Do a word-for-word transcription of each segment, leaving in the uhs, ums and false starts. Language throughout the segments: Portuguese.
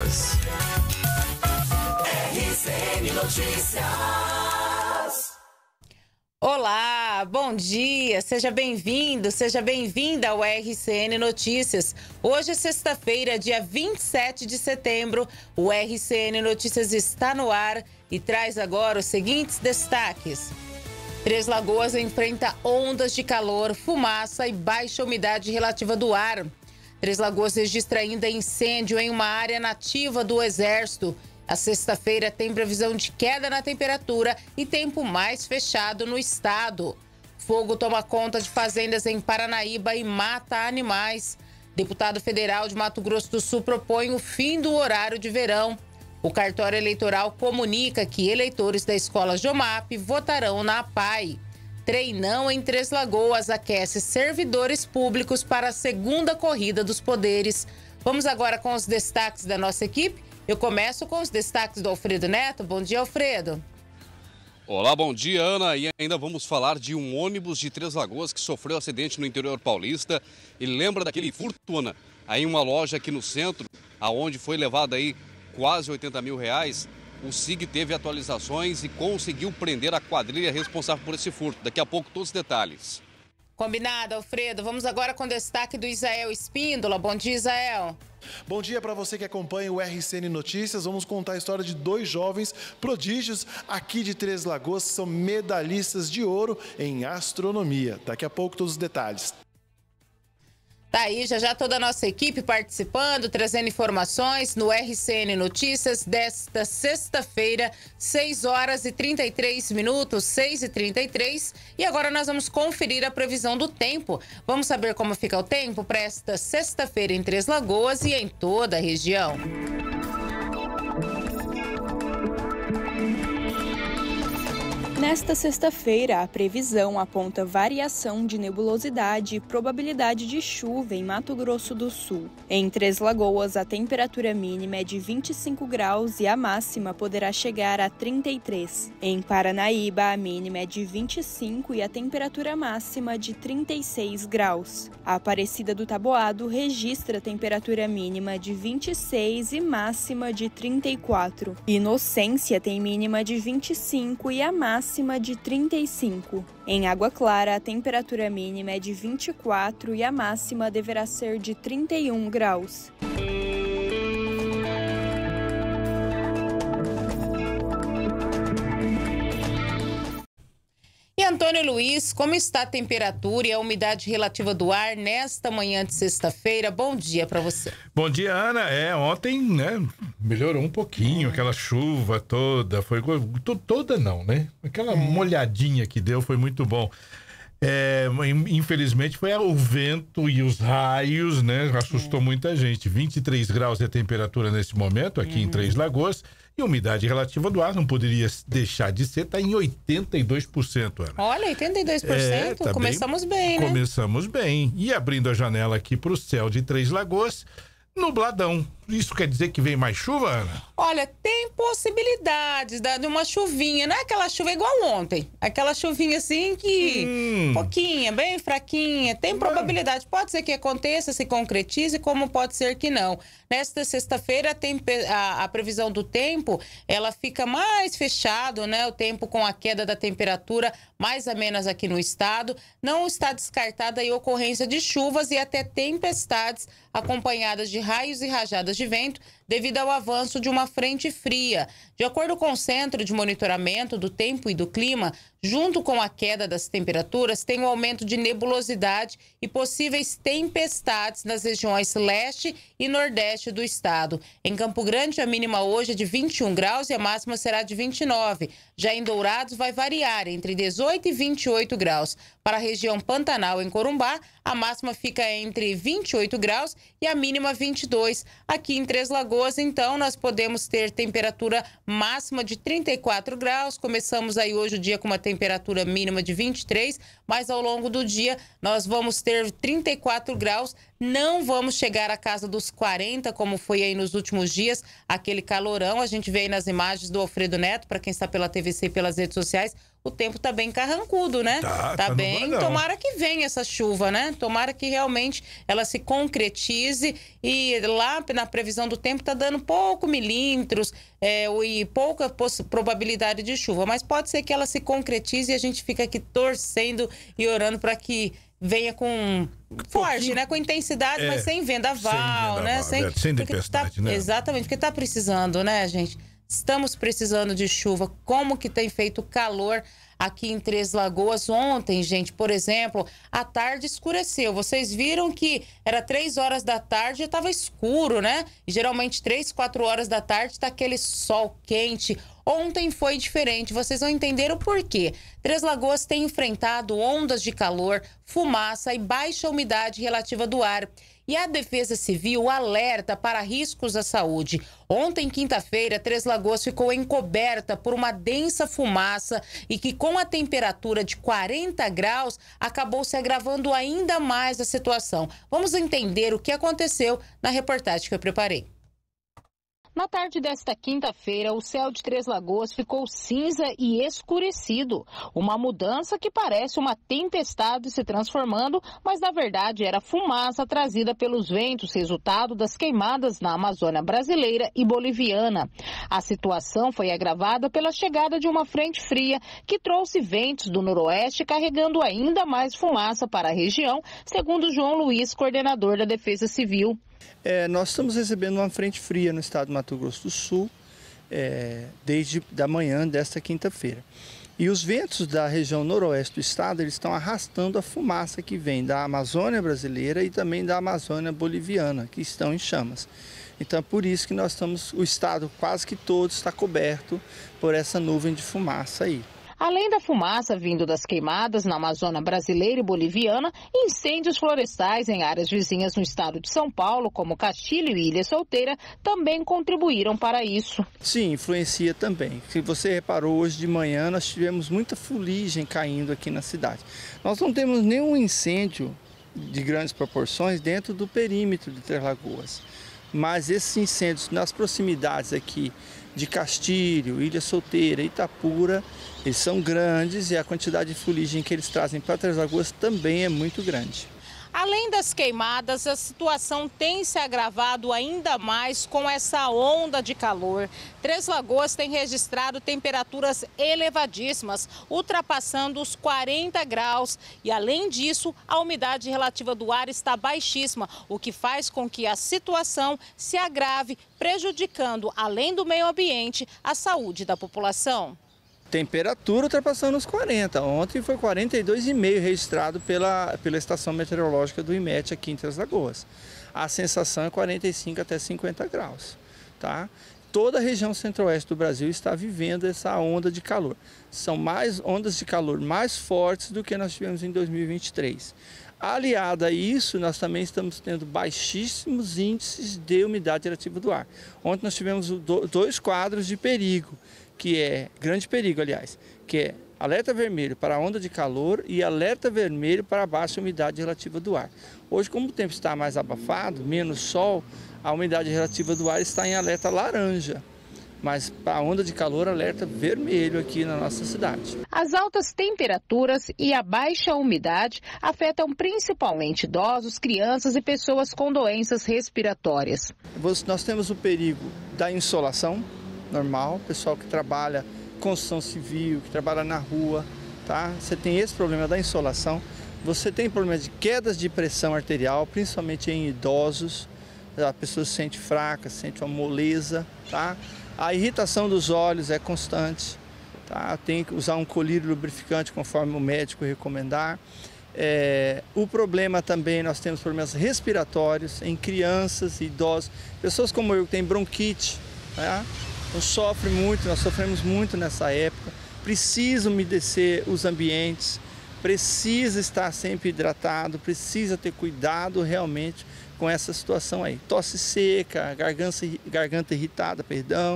R C N Notícias. Olá, bom dia, seja bem-vindo, seja bem-vinda ao R C N Notícias. Hoje é sexta-feira, dia vinte e sete de setembro, o R C N Notícias está no ar e traz agora os seguintes destaques. Três Lagoas enfrenta ondas de calor, fumaça e baixa umidade relativa do ar. Três Lagoas registra ainda incêndio em uma área nativa do Exército. A sexta-feira tem previsão de queda na temperatura e tempo mais fechado no estado. Fogo toma conta de fazendas em Paranaíba e mata animais. Deputado federal de Mato Grosso do Sul propõe o fim do horário de verão. O cartório eleitoral comunica que eleitores da escola Jomap votarão na A P A I. Treinão em Três Lagoas aquece servidores públicos para a segunda corrida dos poderes. Vamos agora com os destaques da nossa equipe. Eu começo com os destaques do Alfredo Neto. Bom dia, Alfredo. Olá, bom dia, Ana. E ainda vamos falar de um ônibus de Três Lagoas que sofreu acidente no interior paulista. E lembra daquele furtuna aí em uma loja aqui no centro, aonde foi levado aí quase oitenta mil reais. O S I G teve atualizações e conseguiu prender a quadrilha responsável por esse furto. Daqui a pouco todos os detalhes. Combinado, Alfredo. Vamos agora com o destaque do Isael Espíndola. Bom dia, Isael. Bom dia para você que acompanha o R C N Notícias. Vamos contar a história de dois jovens prodígios aqui de Três Lagoas, que são medalhistas de ouro em astronomia. Daqui a pouco todos os detalhes. Tá aí, já já toda a nossa equipe participando, trazendo informações no R C N Notícias desta sexta-feira, seis horas e trinta e três minutos, seis e trinta e três. E agora nós vamos conferir a previsão do tempo. Vamos saber como fica o tempo para esta sexta-feira em Três Lagoas e em toda a região. Nesta sexta-feira, a previsão aponta variação de nebulosidade e probabilidade de chuva em Mato Grosso do Sul. Em Três Lagoas, a temperatura mínima é de vinte e cinco graus e a máxima poderá chegar a trinta e três. Em Paranaíba, a mínima é de vinte e cinco e a temperatura máxima de trinta e seis graus. A Aparecida do Taboado registra temperatura mínima de vinte e seis e máxima de trinta e quatro. Inocência tem mínima de vinte e cinco e a máxima máxima de trinta e cinco. Em Água Clara, a temperatura mínima é de vinte e quatro e a máxima deverá ser de trinta e um graus. E Antônio Luiz, como está a temperatura e a umidade relativa do ar nesta manhã de sexta-feira? Bom dia para você. Bom dia, Ana. É, ontem, né, melhorou um pouquinho, aquela chuva toda, foi toda não, né? Aquela é. molhadinha que deu foi muito bom. É, infelizmente foi o vento e os raios, né? Assustou é. muita gente. vinte e três graus é a temperatura nesse momento aqui uhum. em Três Lagoas. E a umidade relativa do ar não poderia deixar de ser, está em oitenta e dois por cento, Ana. Olha, oitenta e dois por cento, é, tá começamos bem, bem, né? Começamos bem. E abrindo a janela aqui para o céu de Três Lagoas, nubladão. Isso quer dizer que vem mais chuva, Ana? Olha, tem possibilidades de uma chuvinha, não é aquela chuva igual ontem. Aquela chuvinha assim que, hum. pouquinha, bem fraquinha. Tem probabilidade, pode ser que aconteça, se concretize, como pode ser que não. Nesta sexta-feira, a, a previsão do tempo, ela fica mais fechado, né? O tempo com a queda da temperatura mais amenas aqui no estado. Não está descartada a ocorrência de chuvas e até tempestades acompanhadas de raios e rajadas de vento devido ao avanço de uma frente fria. De acordo com o Centro de Monitoramento do Tempo e do Clima, junto com a queda das temperaturas, tem um aumento de nebulosidade e possíveis tempestades nas regiões leste e nordeste do estado. Em Campo Grande, a mínima hoje é de vinte e um graus e a máxima será de vinte e nove. Já em Dourados, vai variar entre dezoito e vinte e oito graus. Para a região Pantanal, em Corumbá, a máxima fica entre vinte e oito graus e a mínima vinte e dois. Aqui em Três Lagoas, então, nós podemos ter temperatura máxima de trinta e quatro graus. Começamos aí hoje o dia com uma temperatura mínima de vinte e três, mas ao longo do dia nós vamos ter trinta e quatro graus Não vamos chegar à casa dos quarenta, como foi aí nos últimos dias, aquele calorão. A gente vê aí nas imagens do Alfredo Neto, para quem está pela T V C e pelas redes sociais, o tempo tá bem carrancudo, né? Tá, tá tá bem. nubladão. Tomara que venha essa chuva, né? Tomara que realmente ela se concretize. E lá na previsão do tempo tá dando pouco milímetros é, e pouca probabilidade de chuva. Mas pode ser que ela se concretize e a gente fica aqui torcendo e orando para que venha com forte, né? Com intensidade, É, mas sem vendaval, sem vendaval, né? é, sem porque tempestade, tá, né? Exatamente, porque tá precisando, né, gente? Estamos precisando de chuva. Como que tem feito calor aqui em Três Lagoas ontem, gente? Por exemplo, à tarde escureceu. Vocês viram que era três horas da tarde e estava escuro, né? E geralmente três, quatro horas da tarde tá aquele sol quente. Ontem foi diferente, vocês vão entender o porquê. Três Lagoas tem enfrentado ondas de calor, fumaça e baixa umidade relativa do ar. E a Defesa Civil alerta para riscos à saúde. Ontem, quinta-feira, Três Lagoas ficou encoberta por uma densa fumaça e que, com a temperatura de quarenta graus, acabou se agravando ainda mais a situação. Vamos entender o que aconteceu na reportagem que eu preparei. Na tarde desta quinta-feira, o céu de Três Lagoas ficou cinza e escurecido. Uma mudança que parece uma tempestade se transformando, mas na verdade era fumaça trazida pelos ventos, resultado das queimadas na Amazônia brasileira e boliviana. A situação foi agravada pela chegada de uma frente fria que trouxe ventos do noroeste carregando ainda mais fumaça para a região, segundo João Luiz, coordenador da Defesa Civil. É, nós estamos recebendo uma frente fria no estado do Mato Grosso do Sul é, desde da manhã desta quinta-feira. E os ventos da região noroeste do estado eles estão arrastando a fumaça que vem da Amazônia brasileira e também da Amazônia boliviana, que estão em chamas. Então é por isso que nós estamos, o estado quase que todo está coberto por essa nuvem de fumaça aí. Além da fumaça vindo das queimadas na Amazônia brasileira e boliviana, incêndios florestais em áreas vizinhas no estado de São Paulo, como Castilho e Ilha Solteira, também contribuíram para isso. Sim, influencia também. Se você reparou, hoje de manhã nós tivemos muita fuligem caindo aqui na cidade. Nós não temos nenhum incêndio de grandes proporções dentro do perímetro de Três Lagoas. Mas esses incêndios nas proximidades aqui de Castilho, Ilha Solteira, Itapura, eles são grandes e a quantidade de fuligem que eles trazem para Três Lagoas também é muito grande. Além das queimadas, a situação tem se agravado ainda mais com essa onda de calor. Três Lagoas tem registrado temperaturas elevadíssimas, ultrapassando os quarenta graus. E, além disso, a umidade relativa do ar está baixíssima, o que faz com que a situação se agrave, prejudicando, além do meio ambiente, a saúde da população. Temperatura ultrapassando os quarenta. Ontem foi quarenta e dois vírgula cinco registrado pela, pela estação meteorológica do I M E T aqui em Três Lagoas. A sensação é quarenta e cinco até cinquenta graus. Tá? Toda a região centro-oeste do Brasil está vivendo essa onda de calor. São mais ondas de calor mais fortes do que nós tivemos em dois mil e vinte e três. Aliada a isso, nós também estamos tendo baixíssimos índices de umidade relativa do ar. Ontem nós tivemos dois quadros de perigo, que é grande perigo, aliás, que é alerta vermelho para a onda de calor e alerta vermelho para a baixa umidade relativa do ar. Hoje, como o tempo está mais abafado, menos sol, a umidade relativa do ar está em alerta laranja. Mas para a onda de calor, alerta vermelho aqui na nossa cidade. As altas temperaturas e a baixa umidade afetam principalmente idosos, crianças e pessoas com doenças respiratórias. Nós temos o perigo da insolação normal, pessoal que trabalha construção civil, que trabalha na rua, tá? Você tem esse problema da insolação. Você tem problema de quedas de pressão arterial, principalmente em idosos. A pessoa se sente fraca, sente uma moleza, tá? A irritação dos olhos é constante, tá? Tem que usar um colírio lubrificante conforme o médico recomendar. É, o problema também, nós temos problemas respiratórios em crianças e idosos, pessoas como eu que têm bronquite, né? Então sofre muito, nós sofremos muito nessa época, precisa umedecer os ambientes, precisa estar sempre hidratado, precisa ter cuidado realmente com essa situação aí. Tosse seca, garganta, garganta irritada, perdão,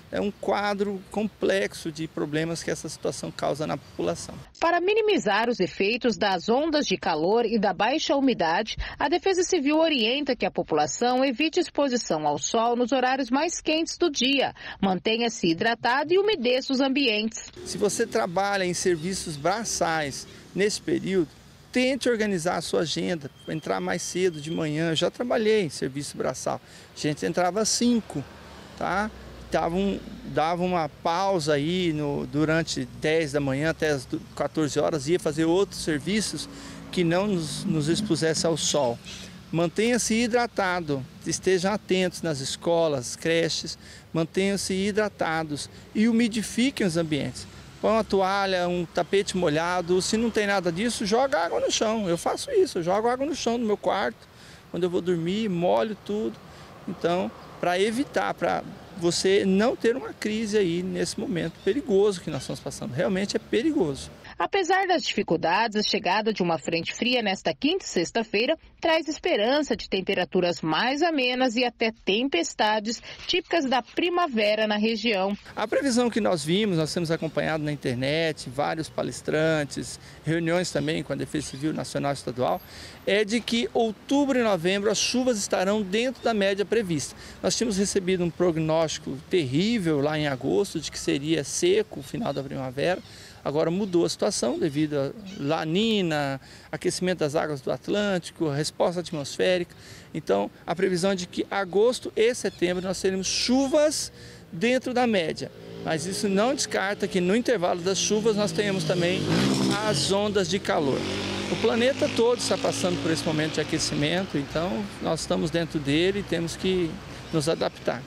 É um quadro complexo de problemas que essa situação causa na população. Para minimizar os efeitos das ondas de calor e da baixa umidade, a Defesa Civil orienta que a população evite exposição ao sol nos horários mais quentes do dia, mantenha-se hidratado e umedeça os ambientes. Se você trabalha em serviços braçais nesse período, tente organizar a sua agenda, entrar mais cedo de manhã. Eu já trabalhei em serviço braçal, a gente entrava às cinco, tá? Dava, um, dava uma pausa aí no, durante dez da manhã até as quatorze horas, ia fazer outros serviços que não nos, nos expusesse ao sol. Mantenha-se hidratado, estejam atentos nas escolas, creches, mantenham-se hidratados e umidifiquem os ambientes. Põe uma toalha, um tapete molhado, se não tem nada disso, joga água no chão. Eu faço isso, eu jogo água no chão no meu quarto, quando eu vou dormir, molho tudo. Então, para evitar, para você não ter uma crise aí nesse momento perigoso que nós estamos passando. Realmente é perigoso. Apesar das dificuldades, a chegada de uma frente fria nesta quinta e sexta-feira traz esperança de temperaturas mais amenas e até tempestades típicas da primavera na região. A previsão que nós vimos, nós temos acompanhado na internet, vários palestrantes, reuniões também com a Defesa Civil Nacional e Estadual, é de que outubro e novembro as chuvas estarão dentro da média prevista. Nós tínhamos recebido um prognóstico terrível lá em agosto de que seria seco o final da primavera. Agora mudou a situação devido a La Nina, aquecimento das águas do Atlântico, resposta atmosférica. Então, a previsão é de que agosto e setembro nós teremos chuvas dentro da média. Mas isso não descarta que no intervalo das chuvas nós tenhamos também as ondas de calor. O planeta todo está passando por esse momento de aquecimento, então nós estamos dentro dele e temos que nos adaptar.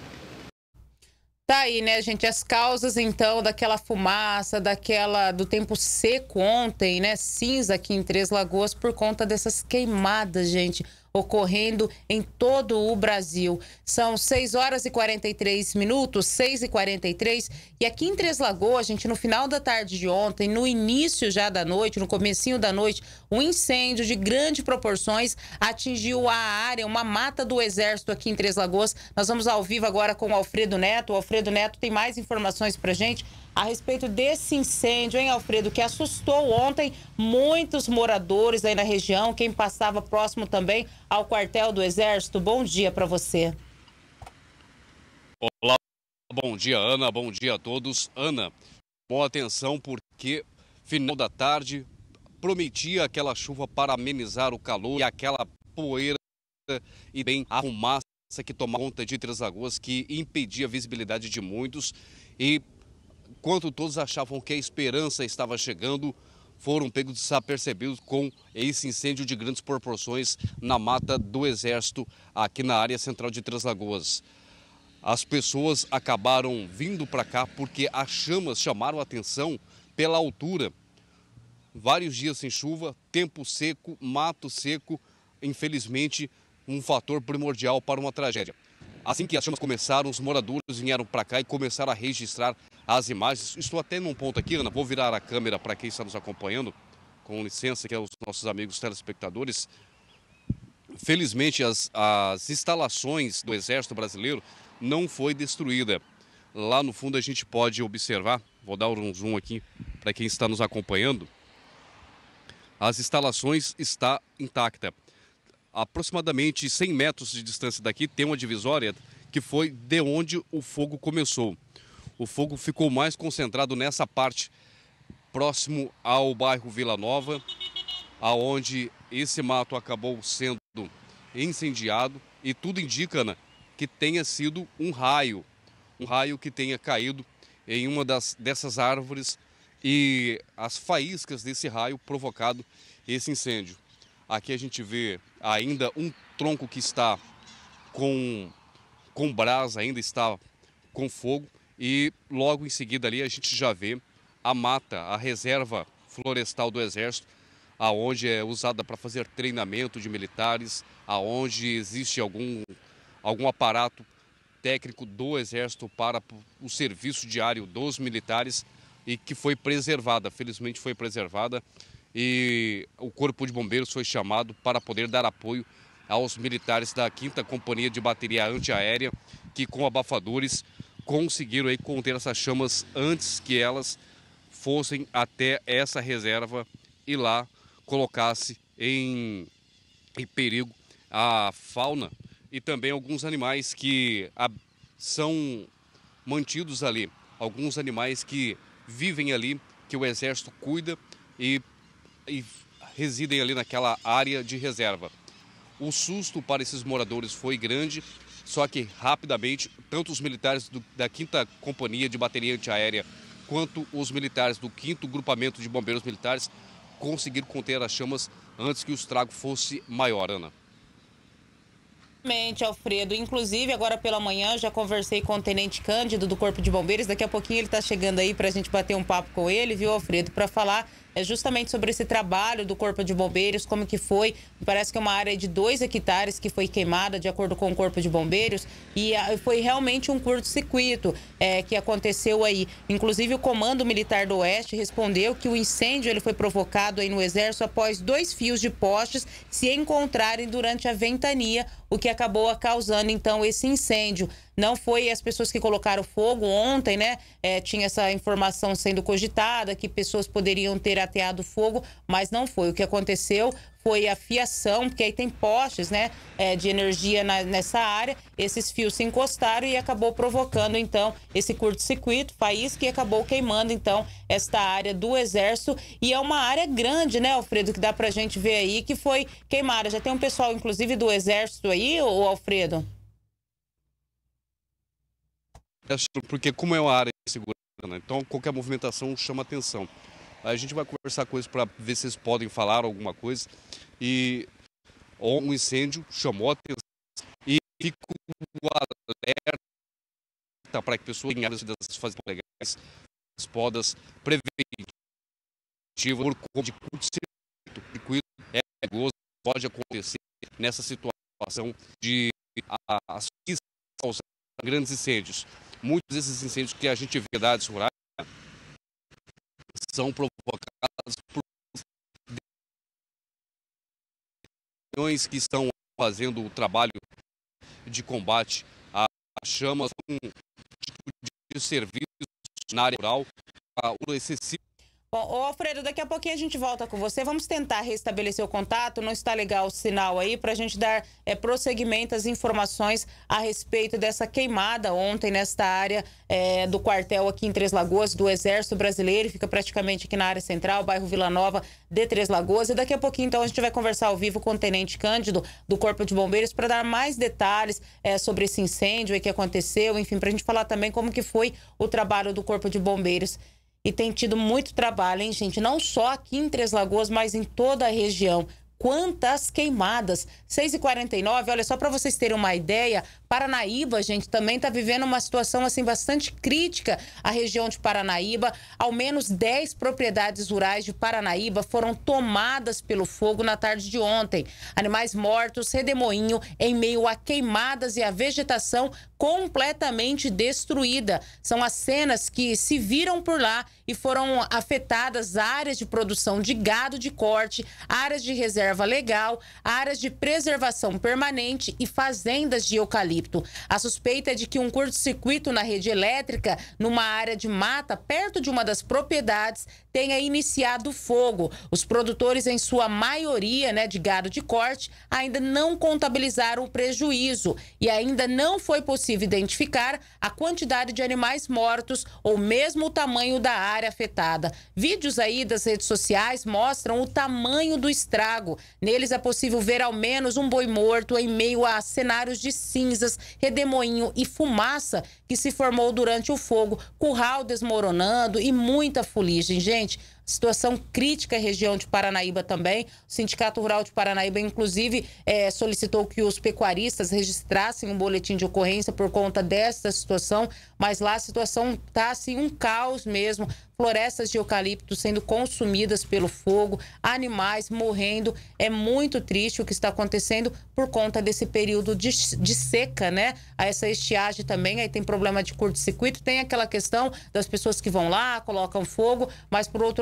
Tá aí, né, gente, as causas, então, daquela fumaça, daquela, do tempo seco ontem, né, cinza aqui em Três Lagoas, por conta dessas queimadas, gente, ocorrendo em todo o Brasil. São seis horas e quarenta e três minutos, seis e quarenta e três, e aqui em Três Lagoas, gente, no final da tarde de ontem, no início já da noite, no comecinho da noite, um incêndio de grandes proporções atingiu a área, uma mata do Exército aqui em Três Lagoas. Nós vamos ao vivo agora com o Alfredo Neto. O Alfredo Neto tem mais informações pra gente a respeito desse incêndio, hein, Alfredo, que assustou ontem muitos moradores aí na região, quem passava próximo também ao quartel do Exército. Bom dia para você. Olá, bom dia, Ana, bom dia a todos. Ana, boa atenção porque final da tarde prometia aquela chuva para amenizar o calor e aquela poeira e bem a fumaça que tomava conta de Três Lagoas, que impedia a visibilidade de muitos. E enquanto todos achavam que a esperança estava chegando, foram pegos desapercebidos com esse incêndio de grandes proporções na mata do Exército, aqui na área central de Três Lagoas. As pessoas acabaram vindo para cá porque as chamas chamaram a atenção pela altura. Vários dias sem chuva, tempo seco, mato seco, infelizmente um fator primordial para uma tragédia. Assim que as chamas começaram, os moradores vieram para cá e começaram a registrar as imagens. Estou até num ponto aqui, Ana, vou virar a câmera para quem está nos acompanhando, com licença, que é os nossos amigos telespectadores. Felizmente, as, as instalações do Exército Brasileiro não foi destruída. Lá no fundo a gente pode observar, vou dar um zoom aqui para quem está nos acompanhando, as instalações estão intactas. Aproximadamente cem metros de distância daqui tem uma divisória que foi de onde o fogo começou. O fogo ficou mais concentrado nessa parte próximo ao bairro Vila Nova, aonde esse mato acabou sendo incendiado e tudo indica, Ana, que tenha sido um raio, um raio que tenha caído em uma das, dessas árvores e as faíscas desse raio provocado esse incêndio. Aqui a gente vê ainda um tronco que está com, com brasa, ainda está com fogo. E logo em seguida ali a gente já vê a mata, a reserva florestal do Exército, aonde é usada para fazer treinamento de militares, aonde existe algum, algum aparato técnico do Exército para o serviço diário dos militares e que foi preservada, felizmente foi preservada. E o Corpo de Bombeiros foi chamado para poder dar apoio aos militares da quinta Companhia de Bateria Antiaérea, que com abafadores conseguiram aí conter essas chamas antes que elas fossem até essa reserva e lá colocasse em, em perigo a fauna e também alguns animais que a, são mantidos ali, alguns animais que vivem ali, que o Exército cuida e, e residem ali naquela área de reserva. O susto para esses moradores foi grande, só que rapidamente, tanto os militares do, da quinta Companhia de Bateria Antiaérea quanto os militares do quinto Grupamento de Bombeiros Militares conseguiram conter as chamas antes que o estrago fosse maior, Ana. Exatamente, Alfredo. Inclusive, agora pela manhã, já conversei com o Tenente Cândido do Corpo de Bombeiros. Daqui a pouquinho ele está chegando aí para a gente bater um papo com ele, viu, Alfredo? Para falar é, justamente sobre esse trabalho do Corpo de Bombeiros, como que foi. Parece que é uma área de dois hectares que foi queimada, de acordo com o Corpo de Bombeiros. E a, foi realmente um curto-circuito é, que aconteceu aí. Inclusive, o Comando Militar do Oeste respondeu que o incêndio ele foi provocado aí no Exército após dois fios de postes se encontrarem durante a ventania, o que acabou causando, então, esse incêndio. Não foi as pessoas que colocaram fogo ontem, né? É, tinha essa informação sendo cogitada, que pessoas poderiam ter ateado fogo, mas não foi. O que aconteceu foi a fiação, porque aí tem postes, né, é, de energia na, nessa área. Esses fios se encostaram e acabou provocando, então, esse curto-circuito, faísca, que acabou queimando, então, esta área do Exército. E é uma área grande, né, Alfredo, que dá pra gente ver aí, que foi queimada. Já tem um pessoal, inclusive, do Exército aí, ô Alfredo? Porque como é uma área de segurança, então qualquer movimentação chama atenção. A gente vai conversar com eles para ver se eles podem falar alguma coisa. E um incêndio chamou a atenção e fica o alerta para que pessoas em áreas das fases legais, as podas preventivas por conta de curto-circuito é perigoso, pode acontecer nessa situação de as causar grandes incêndios. Muitos desses incêndios que a gente vê em cidades rurais são provocados por reuniões que estão fazendo o trabalho de combate a chamas, um tipo de serviço na área rural, o excessivo. Bom, ô Alfredo, daqui a pouquinho a gente volta com você. Vamos tentar restabelecer o contato. Não está legal o sinal aí para a gente dar é, prosseguimento às informações a respeito dessa queimada ontem nesta área é, do quartel aqui em Três Lagoas, do Exército Brasileiro. Fica praticamente aqui na área central, bairro Vila Nova de Três Lagoas. E daqui a pouquinho, então, a gente vai conversar ao vivo com o Tenente Cândido do Corpo de Bombeiros para dar mais detalhes é, sobre esse incêndio aí que aconteceu. Enfim, para a gente falar também como que foi o trabalho do Corpo de Bombeiros. E tem tido muito trabalho, hein, gente? Não só aqui em Três Lagoas, mas em toda a região. Quantas queimadas! seis e quarenta e nove, olha, só para vocês terem uma ideia, Paranaíba, gente, também está vivendo uma situação, assim, bastante crítica. A região de Paranaíba, ao menos dez propriedades rurais de Paranaíba foram tomadas pelo fogo na tarde de ontem. Animais mortos, redemoinho, em meio a queimadas e a vegetação completamente destruída. São as cenas que se viram por lá e foram afetadas áreas de produção de gado de corte, áreas de reserva legal, áreas de preservação permanente e fazendas de eucalipto. A suspeita é de que um curto-circuito na rede elétrica, numa área de mata, perto de uma das propriedades, tenha iniciado fogo. Os produtores, em sua maioria, né, de gado de corte, ainda não contabilizaram o prejuízo e ainda não foi possível identificar a quantidade de animais mortos ou mesmo o tamanho da área afetada. Vídeos aí das redes sociais mostram o tamanho do estrago. Neles é possível ver ao menos um boi morto em meio a cenários de cinzas, redemoinho e fumaça que se formou durante o fogo, curral desmoronando e muita fuligem. Gente, situação crítica na região de Paranaíba também. O Sindicato Rural de Paranaíba, inclusive, é, solicitou que os pecuaristas registrassem um boletim de ocorrência por conta desta situação, mas lá a situação está assim, um caos mesmo. Florestas de eucalipto sendo consumidas pelo fogo, animais morrendo. É muito triste o que está acontecendo por conta desse período de, de seca, né? A essa estiagem também, aí tem problema de curto-circuito, tem aquela questão das pessoas que vão lá, colocam fogo, mas por outro lado,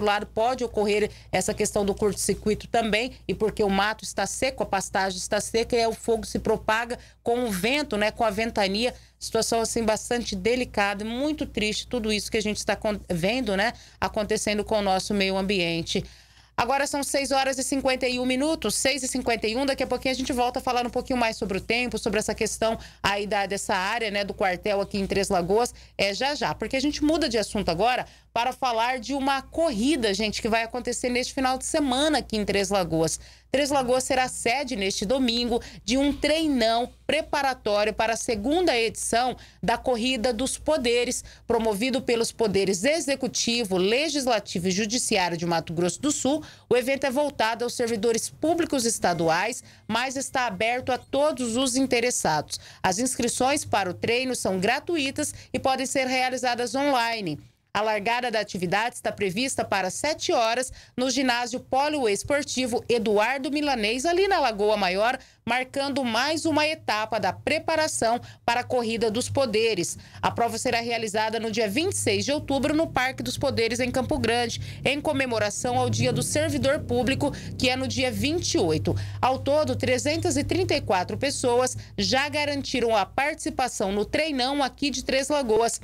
lado pode ocorrer essa questão do curto-circuito também, e porque o mato está seco, a pastagem está seca, e aí o fogo se propaga com o vento, né, com a ventania. Situação assim bastante delicada, muito triste tudo isso que a gente está vendo, né, acontecendo com o nosso meio ambiente. Agora são seis horas e cinquenta e um minutos, seis e cinquenta e um, daqui a pouquinho a gente volta falando um pouquinho mais sobre o tempo, sobre essa questão aí da, dessa área, né, do quartel aqui em Três Lagoas, é já já, porque a gente muda de assunto agora para falar de uma corrida, gente, que vai acontecer neste final de semana aqui em Três Lagoas. Três Lagoas será sede neste domingo de um treinão preparatório para a segunda edição da Corrida dos Poderes, promovido pelos poderes executivo, legislativo e judiciário de Mato Grosso do Sul. O evento é voltado aos servidores públicos estaduais, mas está aberto a todos os interessados. As inscrições para o treino são gratuitas e podem ser realizadas online. A largada da atividade está prevista para sete horas no ginásio poliesportivo Eduardo Milanês, ali na Lagoa Maior, marcando mais uma etapa da preparação para a Corrida dos Poderes. A prova será realizada no dia vinte e seis de outubro no Parque dos Poderes, em Campo Grande, em comemoração ao Dia do Servidor Público, que é no dia vinte e oito. Ao todo, trezentas e trinta e quatro pessoas já garantiram a participação no treinão aqui de Três Lagoas.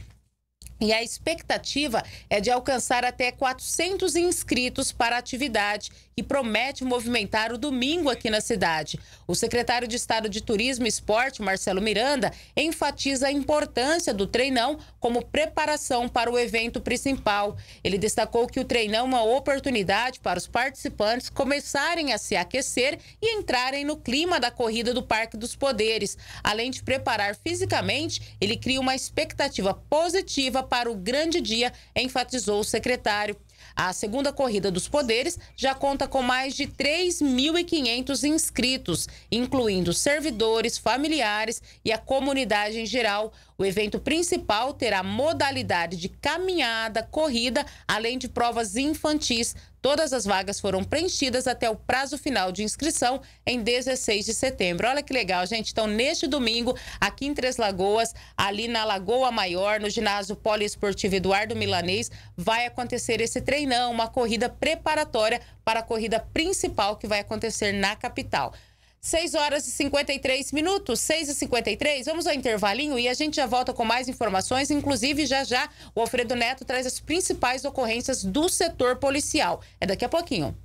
E a expectativa é de alcançar até quatrocentos inscritos para a atividade, que promete movimentar o domingo aqui na cidade. O secretário de Estado de Turismo e Esporte, Marcelo Miranda, enfatiza a importância do treinão como preparação para o evento principal. Ele destacou que o treinão é uma oportunidade para os participantes começarem a se aquecer e entrarem no clima da corrida do Parque dos Poderes. Além de preparar fisicamente, ele cria uma expectativa positiva para o grande dia, enfatizou o secretário. A segunda Corrida dos Poderes já conta com mais de três mil e quinhentos inscritos, incluindo servidores, familiares e a comunidade em geral. O evento principal terá modalidade de caminhada, corrida, além de provas infantis. Todas as vagas foram preenchidas até o prazo final de inscrição em dezesseis de setembro. Olha que legal, gente. Então, neste domingo, aqui em Três Lagoas, ali na Lagoa Maior, no ginásio poliesportivo Eduardo Milanês, vai acontecer esse treinão, uma corrida preparatória para a corrida principal que vai acontecer na capital. seis horas e cinquenta e três minutos, seis e cinquenta e três, vamos ao intervalinho e a gente já volta com mais informações, inclusive já já o Alfredo Neto traz as principais ocorrências do setor policial. É daqui a pouquinho.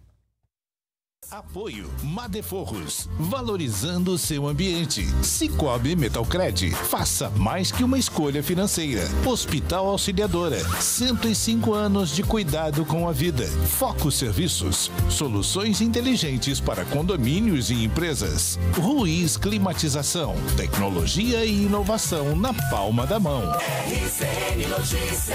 Apoio Madeforros, valorizando o seu ambiente. Cicobi Metalcred, faça mais que uma escolha financeira. Hospital Auxiliadora, cento e cinco anos de cuidado com a vida. Foco Serviços, soluções inteligentes para condomínios e empresas. Ruiz Climatização, tecnologia e inovação na palma da mão. R C N Notícias.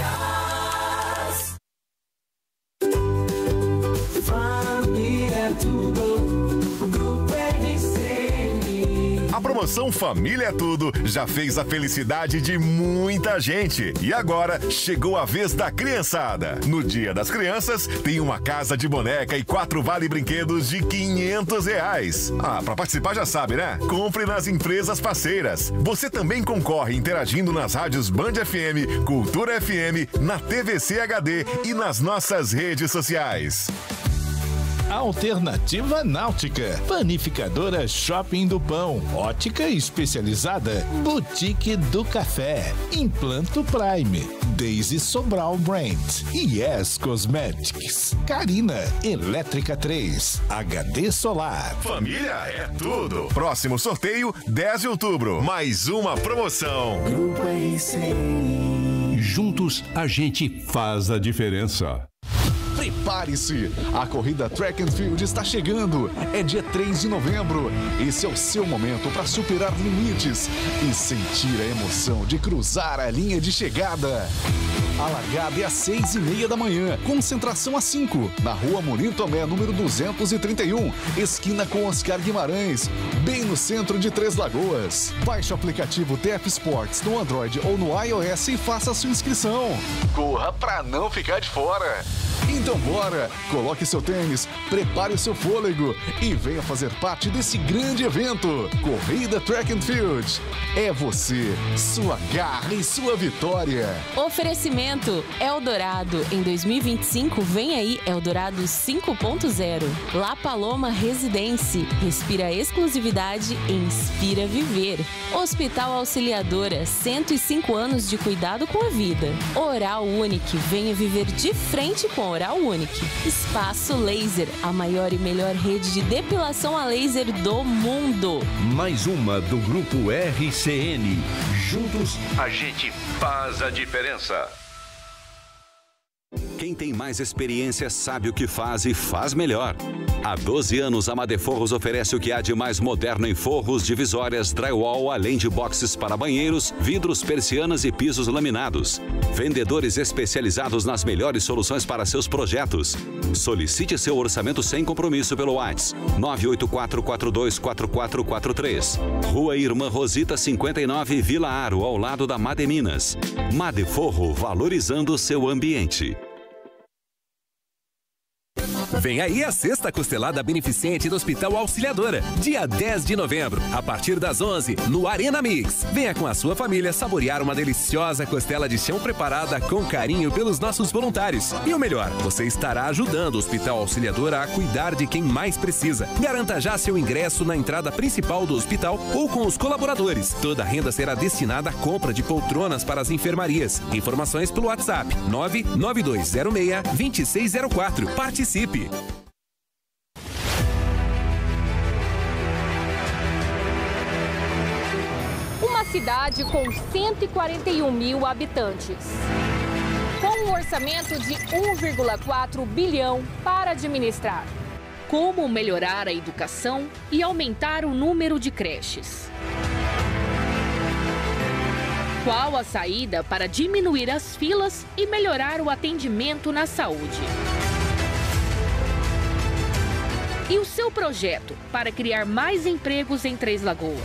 Família Tudo, Grupo R C N. A promoção Família Tudo já fez a felicidade de muita gente. E agora chegou a vez da criançada. No Dia das Crianças, tem uma casa de boneca e quatro vale brinquedos de quinhentos reais. Ah, pra participar já sabe, né? Compre nas empresas parceiras. Você também concorre interagindo nas rádios Band F M, Cultura F M, na T V C H D e nas nossas redes sociais. Alternativa Náutica, Panificadora Shopping do Pão, Ótica Especializada, Boutique do Café, Implanto Prime, Daisy Sobral Brand, Yes Cosmetics, Carina, Elétrica três, H D Solar. Família é tudo. Próximo sorteio, dez de outubro. Mais uma promoção. Grupo R C N. Juntos a gente faz a diferença. Prepare-se! A corrida Track and Field está chegando. É dia três de novembro. Esse é o seu momento para superar limites e sentir a emoção de cruzar a linha de chegada. A largada é às seis e meia da manhã. Concentração às cinco. Na rua Morim Tomé, número duzentos e trinta e um. Esquina com Oscar Guimarães. Bem no centro de Três Lagoas. Baixe o aplicativo T F Sports no Android ou no iOS e faça a sua inscrição. Corra para não ficar de fora. Então bora, coloque seu tênis, prepare o seu fôlego e venha fazer parte desse grande evento. Corrida Track and Field. É você, sua garra e sua vitória. Oferecimento Oferecimento Eldorado. Em dois mil e vinte e cinco, vem aí Eldorado cinco ponto zero. La Paloma Residência. Respira exclusividade e inspira viver. Hospital Auxiliadora. cento e cinco anos de cuidado com a vida. Oral Unique. Venha viver de frente com Oral Unique. Espaço Laser. A maior e melhor rede de depilação a laser do mundo. Mais uma do Grupo R C N. Juntos, a gente faz a diferença. Quem tem mais experiência sabe o que faz e faz melhor. Há doze anos, a Madeforros oferece o que há de mais moderno em forros, divisórias, drywall, além de boxes para banheiros, vidros, persianas e pisos laminados. Vendedores especializados nas melhores soluções para seus projetos. Solicite seu orçamento sem compromisso pelo WhatsApp nove oito quatro, quatro dois quatro quatro quatro três. Rua Irmã Rosita cinquenta e nove, Vila Aro, ao lado da Made Minas. Madeforro, valorizando seu ambiente. Vem aí a sexta costelada beneficente do Hospital Auxiliadora, dia dez de novembro, a partir das onze, no Arena Mix. Venha com a sua família saborear uma deliciosa costela de chão preparada com carinho pelos nossos voluntários. E o melhor, você estará ajudando o Hospital Auxiliadora a cuidar de quem mais precisa. Garanta já seu ingresso na entrada principal do hospital ou com os colaboradores. Toda a renda será destinada à compra de poltronas para as enfermarias. Informações pelo WhatsApp nove nove dois zero seis, dois seis zero quatro. Participe! Uma cidade com cento e quarenta e um mil habitantes, com um orçamento de um vírgula quatro bilhão para administrar. Como melhorar a educação e aumentar o número de creches? Qual a saída para diminuir as filas e melhorar o atendimento na saúde? E o seu projeto para criar mais empregos em Três Lagoas?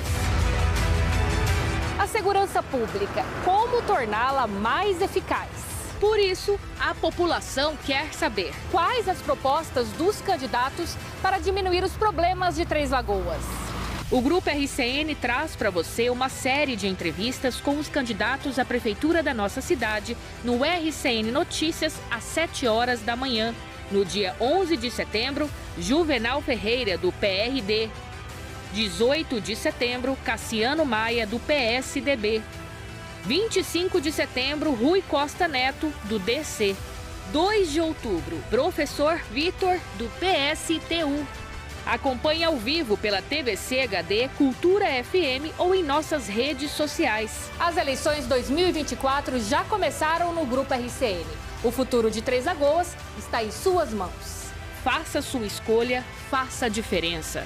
A segurança pública, como torná-la mais eficaz? Por isso, a população quer saber quais as propostas dos candidatos para diminuir os problemas de Três Lagoas. O Grupo R C N traz para você uma série de entrevistas com os candidatos à prefeitura da nossa cidade no R C N Notícias às sete horas da manhã. No dia onze de setembro, Juvenal Ferreira, do P R D. dezoito de setembro, Cassiano Maia, do P S D B. vinte e cinco de setembro, Rui Costa Neto, do D C. dois de outubro, Professor Vitor, do P S T U. Acompanhe ao vivo pela T V C H D, Cultura F M ou em nossas redes sociais. As eleições dois mil e vinte e quatro já começaram no Grupo R C N. O futuro de Três Lagoas está em suas mãos. Faça sua escolha, faça a diferença.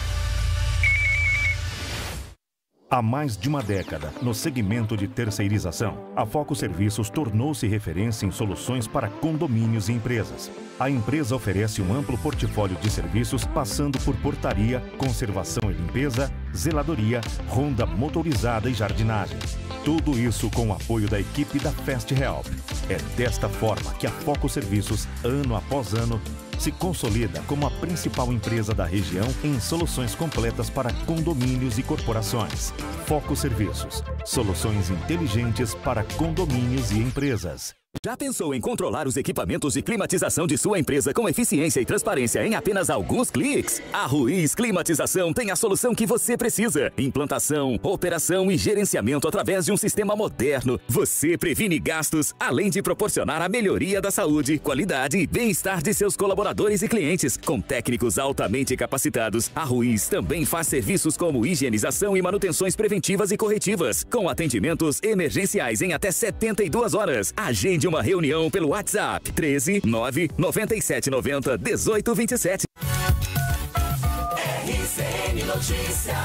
Há mais de uma década, no segmento de terceirização, a Foco Serviços tornou-se referência em soluções para condomínios e empresas. A empresa oferece um amplo portfólio de serviços, passando por portaria, conservação e limpeza, zeladoria, ronda motorizada e jardinagem. Tudo isso com o apoio da equipe da Fast Help. É desta forma que a Foco Serviços, ano após ano, se consolida como a principal empresa da região em soluções completas para condomínios e corporações. Foco Serviços, soluções inteligentes para condomínios e empresas. Já pensou em controlar os equipamentos de climatização de sua empresa com eficiência e transparência em apenas alguns cliques? A Ruiz Climatização tem a solução que você precisa. Implantação, operação e gerenciamento através de um sistema moderno. Você previne gastos, além de proporcionar a melhoria da saúde, qualidade e bem-estar de seus colaboradores e clientes. Com técnicos altamente capacitados, a Ruiz também faz serviços como higienização e manutenções preventivas e corretivas, com atendimentos emergenciais em até setenta e duas horas. Agende uma reunião pelo WhatsApp treze, nove, noventa e sete, noventa, dezoito, vinte e sete. R C N Notícias.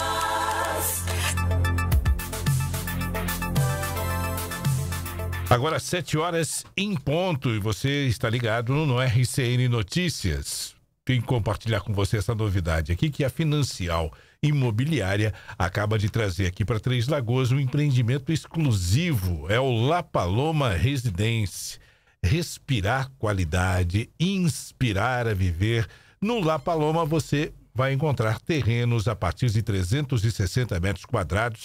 Agora sete horas em ponto e você está ligado no R C N Notícias. Tenho que compartilhar com você essa novidade aqui, que a Financial Imobiliária acaba de trazer aqui para Três Lagoas um empreendimento exclusivo. É o La Paloma Residência. Respirar qualidade, inspirar a viver. No La Paloma você vai encontrar terrenos a partir de trezentos e sessenta metros quadrados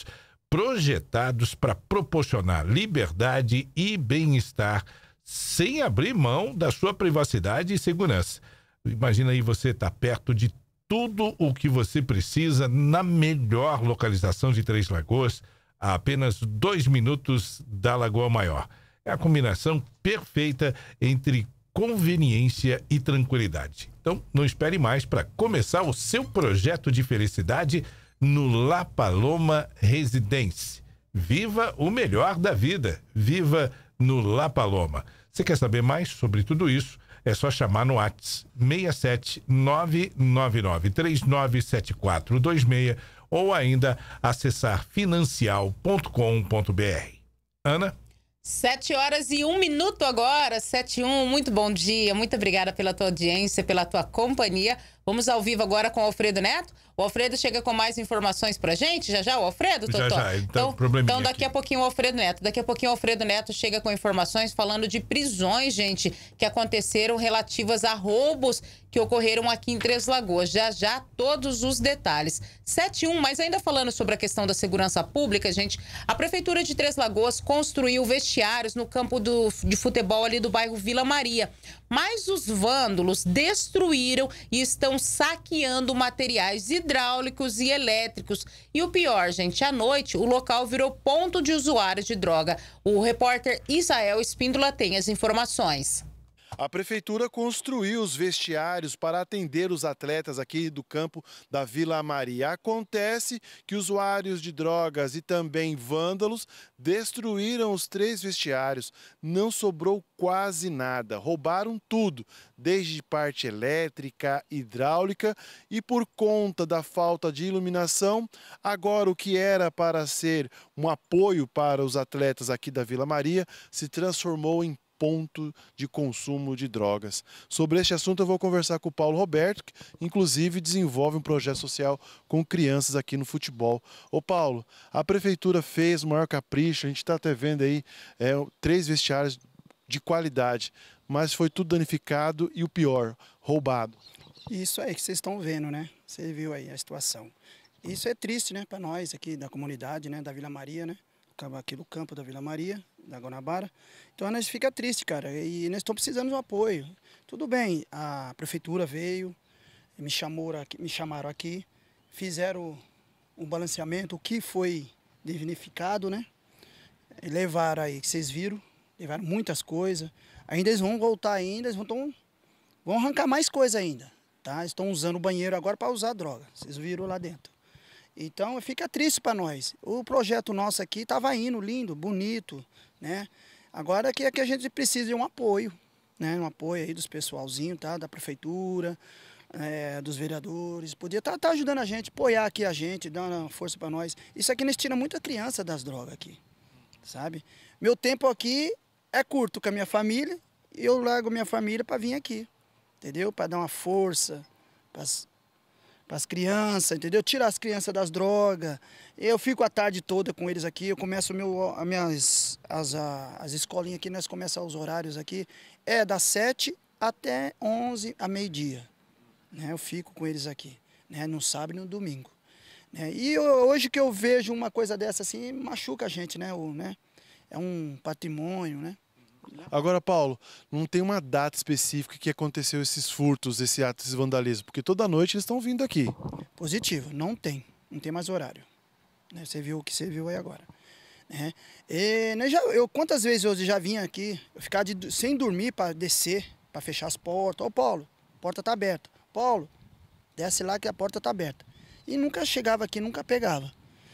projetados para proporcionar liberdade e bem-estar sem abrir mão da sua privacidade e segurança. Imagina aí você estar perto de tudo o que você precisa na melhor localização de Três Lagoas, a apenas dois minutos da Lagoa Maior. É a combinação perfeita entre conveniência e tranquilidade. Então, não espere mais para começar o seu projeto de felicidade no La Paloma Residence. Viva o melhor da vida. Viva no La Paloma. Você quer saber mais sobre tudo isso? É só chamar no WhatsApp seis sete nove nove nove três nove sete quatro dois seis ou ainda acessar financial ponto com ponto br. Ana? Sete horas e um minuto agora, sete e um, muito bom dia, muito obrigada pela tua audiência, pela tua companhia. Vamos ao vivo agora com o Alfredo Neto. O Alfredo chega com mais informações pra gente, já já o Alfredo, Totó? Já já, ele tá então, probleminha então daqui aqui. a pouquinho o Alfredo Neto, daqui a pouquinho o Alfredo Neto chega com informações falando de prisões, gente, que aconteceram relativas a roubos que ocorreram aqui em Três Lagoas. Já já todos os detalhes. sete e um, mas ainda falando sobre a questão da segurança pública, gente, a Prefeitura de Três Lagoas construiu vestiários no campo do, de futebol ali do bairro Vila Maria. Mas os vândalos destruíram e estão saqueando materiais hidráulicos e elétricos. E o pior, gente, à noite o local virou ponto de usuários de droga. O repórter Isael Espíndola tem as informações. A prefeitura construiu os vestiários para atender os atletas aqui do campo da Vila Maria. Acontece que usuários de drogas e também vândalos destruíram os três vestiários. Não sobrou quase nada. Roubaram tudo, desde parte elétrica, hidráulica, e por conta da falta de iluminação, agora o que era para ser um apoio para os atletas aqui da Vila Maria se transformou em ponto de consumo de drogas. Sobre este assunto eu vou conversar com o Paulo Roberto, que inclusive desenvolve um projeto social com crianças aqui no futebol. Ô Paulo, a prefeitura fez o maior capricho, a gente está até vendo aí é, três vestiários de qualidade, mas foi tudo danificado e o pior, roubado. Isso aí que vocês estão vendo, né? Você viu aí a situação. Isso é triste, né, para nós aqui da comunidade, né, da Vila Maria, né? Aqui do campo da Vila Maria, da Guanabara. Então nós fica triste, cara, e nós estamos precisando de um apoio. Tudo bem, a prefeitura veio, me, chamou aqui, me chamaram aqui, fizeram um balanceamento, o que foi dignificado, né? E levaram aí, que vocês viram, levaram muitas coisas. Ainda eles vão voltar ainda, eles vão, tão, vão arrancar mais coisa ainda, tá? Estão usando o banheiro agora para usar droga, vocês viram lá dentro. Então fica triste para nós. O projeto nosso aqui estava indo, lindo, bonito, né? Agora que é que a gente precisa de um apoio, né? Um apoio aí dos pessoalzinhos, tá? Da prefeitura, é, dos vereadores. Podia estar tá, tá ajudando a gente, apoiar aqui a gente, dar uma força para nós. Isso aqui nós tira muita criança das drogas aqui, sabe? Meu tempo aqui é curto com a minha família e eu largo minha família para vir aqui, entendeu? Para dar uma força, para para as crianças, entendeu? Tirar as crianças das drogas. Eu fico a tarde toda com eles aqui, eu começo meu, as minhas as, as escolinhas aqui, nós começamos os horários aqui, é das sete até onze a meio-dia. Né? Eu fico com eles aqui, né? No sábado e no domingo. Né? E eu, hoje que eu vejo uma coisa dessa assim, machuca a gente, né? O, né? É um patrimônio, né? Agora, Paulo, não tem uma data específica que aconteceu esses furtos, esse ato, esse vandalismo, porque toda noite eles estão vindo aqui. Positivo, não tem, não tem mais horário. Né? Você viu o que você viu aí agora. Né? E, né, já, eu, quantas vezes eu já vim aqui, eu ficar de, sem dormir para descer, para fechar as portas. Ô Paulo, a porta está aberta. Paulo, desce lá que a porta está aberta. E nunca chegava aqui, nunca pegava.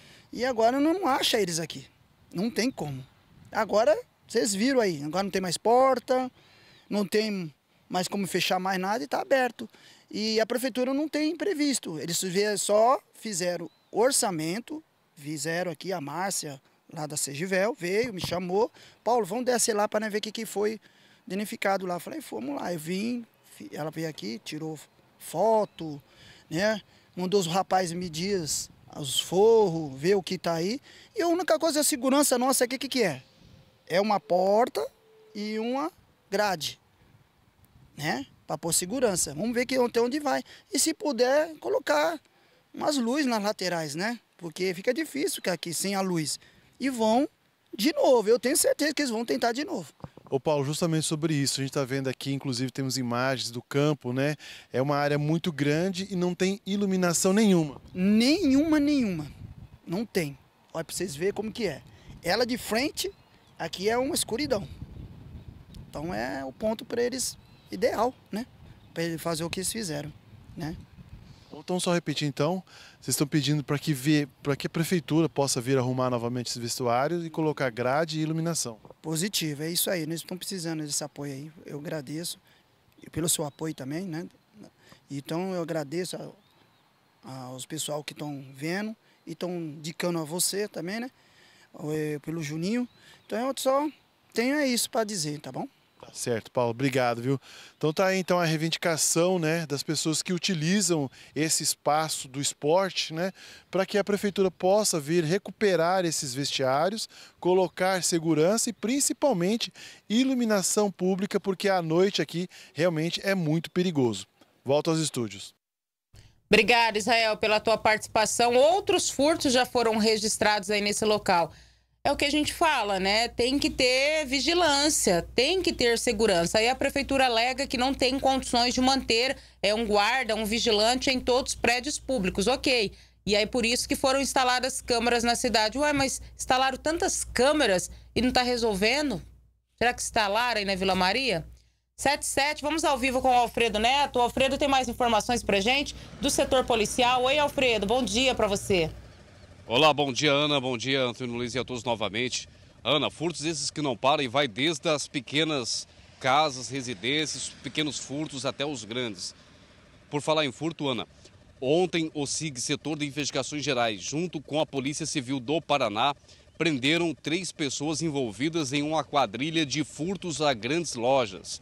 E agora não acha eles aqui, não tem como. Agora... Vocês viram aí, agora não tem mais porta, não tem mais como fechar mais nada e está aberto. E a prefeitura não tem previsto, eles só fizeram orçamento, fizeram aqui a Márcia, lá da Segivel, veio, me chamou, Paulo, vamos descer lá para ver o que, que foi danificado lá. Eu falei, vamos lá, eu vim, ela veio aqui, tirou foto, né? Mandou os rapazes medir os forros, ver o que está aí. E a única coisa, a segurança nossa aqui, o que, que é? É uma porta e uma grade, né? Para pôr segurança. Vamos ver que até onde vai. E se puder, colocar umas luzes nas laterais, né? porque fica difícil ficar aqui sem a luz. E vão de novo, eu tenho certeza que eles vão tentar de novo. Ô Paulo, justamente sobre isso, a gente está vendo aqui, inclusive temos imagens do campo, né? É uma área muito grande e não tem iluminação nenhuma. Nenhuma, nenhuma. Não tem. Olha para vocês verem como que é. Ela de frente, aqui é uma escuridão. Então é o ponto para eles ideal, né? Para eles fazer o que eles fizeram, né? Então, só repetir então, vocês estão pedindo para que, vê, para que a prefeitura possa vir arrumar novamente esses vestuários e colocar grade e iluminação. Positivo, é isso aí, eles estão precisando desse apoio aí, eu agradeço, e pelo seu apoio também, né? Então eu agradeço a, a, aos pessoal que estão vendo e estão indicando a você também, né? Pelo Juninho, então eu só tenho isso para dizer, tá bom? Certo, Paulo, obrigado, viu? Então tá aí então a reivindicação, né, das pessoas que utilizam esse espaço do esporte, né, para que a prefeitura possa vir recuperar esses vestiários, colocar segurança e principalmente iluminação pública, porque à noite aqui realmente é muito perigoso. Volto aos estúdios. Obrigada, Israel, pela tua participação. Outros furtos já foram registrados aí nesse local. É o que a gente fala, né? Tem que ter vigilância, tem que ter segurança. Aí a prefeitura alega que não tem condições de manter é, um guarda, um vigilante em todos os prédios públicos. Ok. E aí por isso que foram instaladas câmeras na cidade. Ué, mas instalaram tantas câmeras e não está resolvendo? Será que instalaram aí na Vila Maria? sete sete, vamos ao vivo com o Alfredo Neto. O Alfredo tem mais informações pra gente do setor policial. Oi, Alfredo, bom dia pra você. Olá, bom dia, Ana, bom dia, Antônio Luiz e a todos novamente. Ana, furtos esses que não param e vai desde as pequenas casas, residências, pequenos furtos até os grandes. Por falar em furto, Ana, ontem o S I G, Setor de Investigações Gerais, junto com a Polícia Civil do Paraná, prenderam três pessoas envolvidas em uma quadrilha de furtos a grandes lojas.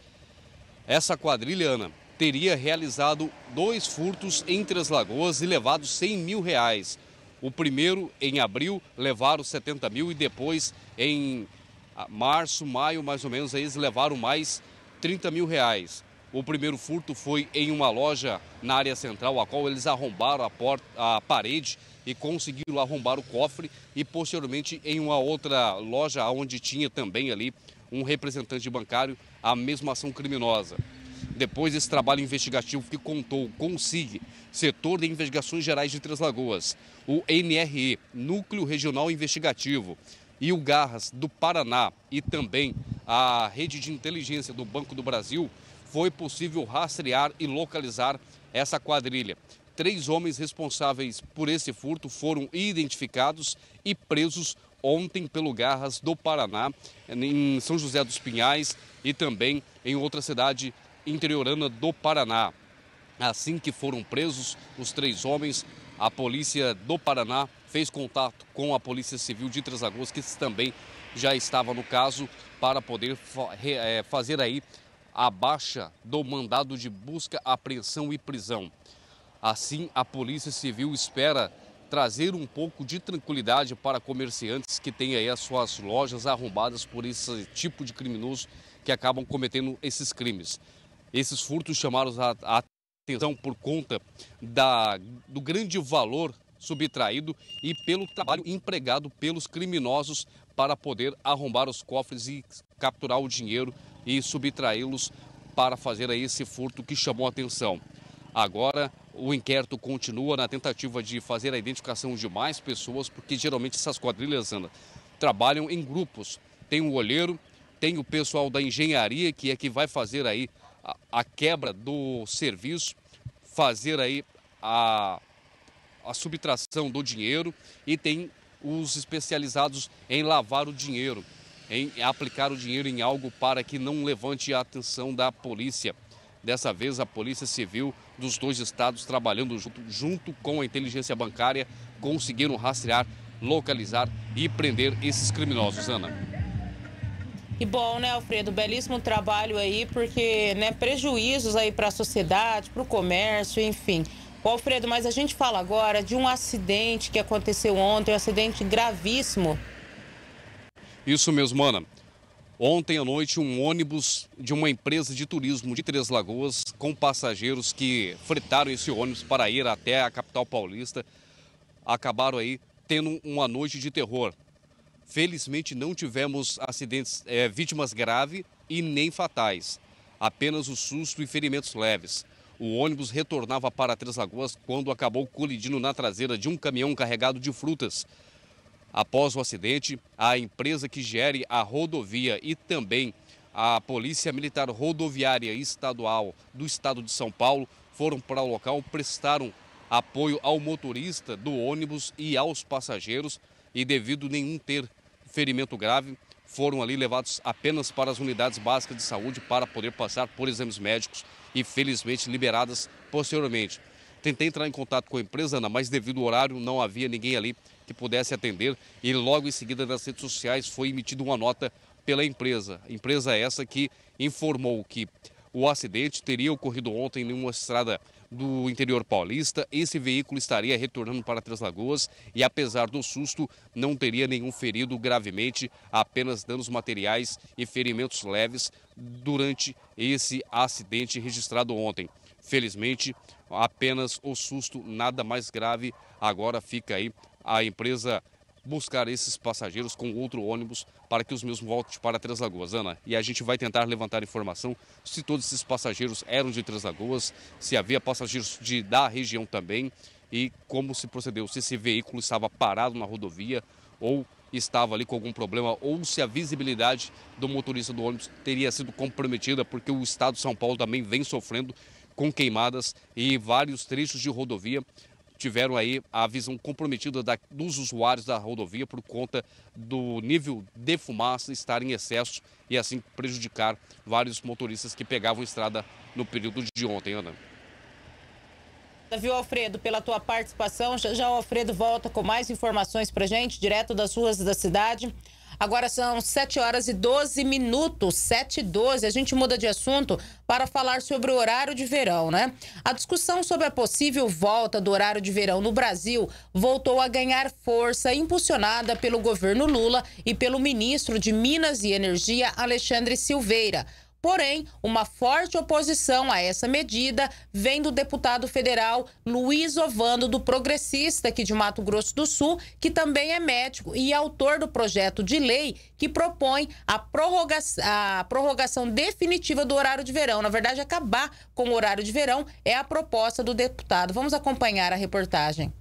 Essa quadrilha, Ana, teria realizado dois furtos em Três Lagoas e levado cem mil reais. O primeiro, em abril, levaram setenta mil e depois, em março, maio, mais ou menos, eles levaram mais trinta mil reais. O primeiro furto foi em uma loja na área central, a qual eles arrombaram a, porta, a parede e conseguiram arrombar o cofre. E, posteriormente, em uma outra loja, onde tinha também ali um representante bancário, a mesma ação criminosa. Depois desse trabalho investigativo que contou com o S I G, Setor de Investigações Gerais de Três Lagoas, o N R E, Núcleo Regional Investigativo, e o Garras do Paraná e também a Rede de Inteligência do Banco do Brasil, foi possível rastrear e localizar essa quadrilha. Três homens responsáveis por esse furto foram identificados e presos ontem pelo Garras do Paraná, em São José dos Pinhais e também em outra cidade interiorana do Paraná. Assim que foram presos os três homens, a polícia do Paraná fez contato com a Polícia Civil de Três Lagoas, que também já estava no caso, para poder fazer aí a baixa do mandado de busca, apreensão e prisão. Assim, a Polícia Civil espera trazer um pouco de tranquilidade para comerciantes que têm aí as suas lojas arrombadas por esse tipo de criminoso que acabam cometendo esses crimes. Esses furtos chamaram a atenção por conta da, do grande valor subtraído e pelo trabalho empregado pelos criminosos para poder arrombar os cofres e capturar o dinheiro e subtraí-los para fazer aí esse furto que chamou a atenção. Agora, o inquérito continua na tentativa de fazer a identificação de mais pessoas, porque geralmente essas quadrilhas, Ana, trabalham em grupos. Tem o olheiro, tem o pessoal da engenharia, que é que vai fazer aí a, a quebra do serviço, fazer aí a, a subtração do dinheiro, e tem os especializados em lavar o dinheiro, em aplicar o dinheiro em algo para que não levante a atenção da polícia. Dessa vez, a Polícia Civil dos dois estados, trabalhando junto, junto com a inteligência bancária, conseguiram rastrear, localizar e prender esses criminosos, Ana. Que bom, né, Alfredo? Belíssimo trabalho aí, porque, né, prejuízos aí para a sociedade, para o comércio, enfim. Ô, Alfredo, mas a gente fala agora de um acidente que aconteceu ontem, um acidente gravíssimo. Isso mesmo, Ana. Ontem à noite, um ônibus de uma empresa de turismo de Três Lagoas, com passageiros que fretaram esse ônibus para ir até a capital paulista, acabaram aí tendo uma noite de terror. Felizmente não tivemos acidentes, é, vítimas graves e nem fatais. Apenas o susto e ferimentos leves. O ônibus retornava para Três Lagoas quando acabou colidindo na traseira de um caminhão carregado de frutas. Após o acidente, a empresa que gere a rodovia e também a Polícia Militar Rodoviária Estadual do Estado de São Paulo foram para o local, prestaram apoio ao motorista do ônibus e aos passageiros e, devido nenhum ter ferimento grave, foram ali levados apenas para as unidades básicas de saúde para poder passar por exames médicos e, felizmente, liberadas posteriormente. Tentei entrar em contato com a empresa, Ana, mas devido ao horário não havia ninguém ali que pudesse atender e logo em seguida nas redes sociais foi emitida uma nota pela empresa. Empresa essa que informou que o acidente teria ocorrido ontem em uma estrada do interior paulista. Esse veículo estaria retornando para Três Lagoas e, apesar do susto, não teria nenhum ferido gravemente, apenas danos materiais e ferimentos leves durante esse acidente registrado ontem. Felizmente, apenas o susto, nada mais grave. Agora fica aí a empresa buscar esses passageiros com outro ônibus para que os mesmos voltem para Três Lagoas, Ana. E a gente vai tentar levantar informação se todos esses passageiros eram de Três Lagoas, se havia passageiros de, da região também e como se procedeu, se esse veículo estava parado na rodovia ou estava ali com algum problema, ou se a visibilidade do motorista do ônibus teria sido comprometida, porque o estado de São Paulo também vem sofrendo com queimadas e vários trechos de rodovia tiveram aí a visão comprometida da, dos usuários da rodovia por conta do nível de fumaça estar em excesso e assim prejudicar vários motoristas que pegavam estrada no período de ontem, Ana. Viu, Alfredo, pela tua participação. Já, já o Alfredo volta com mais informações pra gente, direto das ruas da cidade. Agora são sete horas e doze minutos, sete e doze. A gente muda de assunto para falar sobre o horário de verão, né? A discussão sobre a possível volta do horário de verão no Brasil voltou a ganhar força, impulsionada pelo governo Lula e pelo ministro de Minas e Energia, Alexandre Silveira. Porém, uma forte oposição a essa medida vem do deputado federal Luiz Ovando, do Progressista aqui de Mato Grosso do Sul, que também é médico e autor do projeto de lei que propõe a prorrogação, a prorrogação definitiva do horário de verão. Na verdade, acabar com o horário de verão é a proposta do deputado. Vamos acompanhar a reportagem.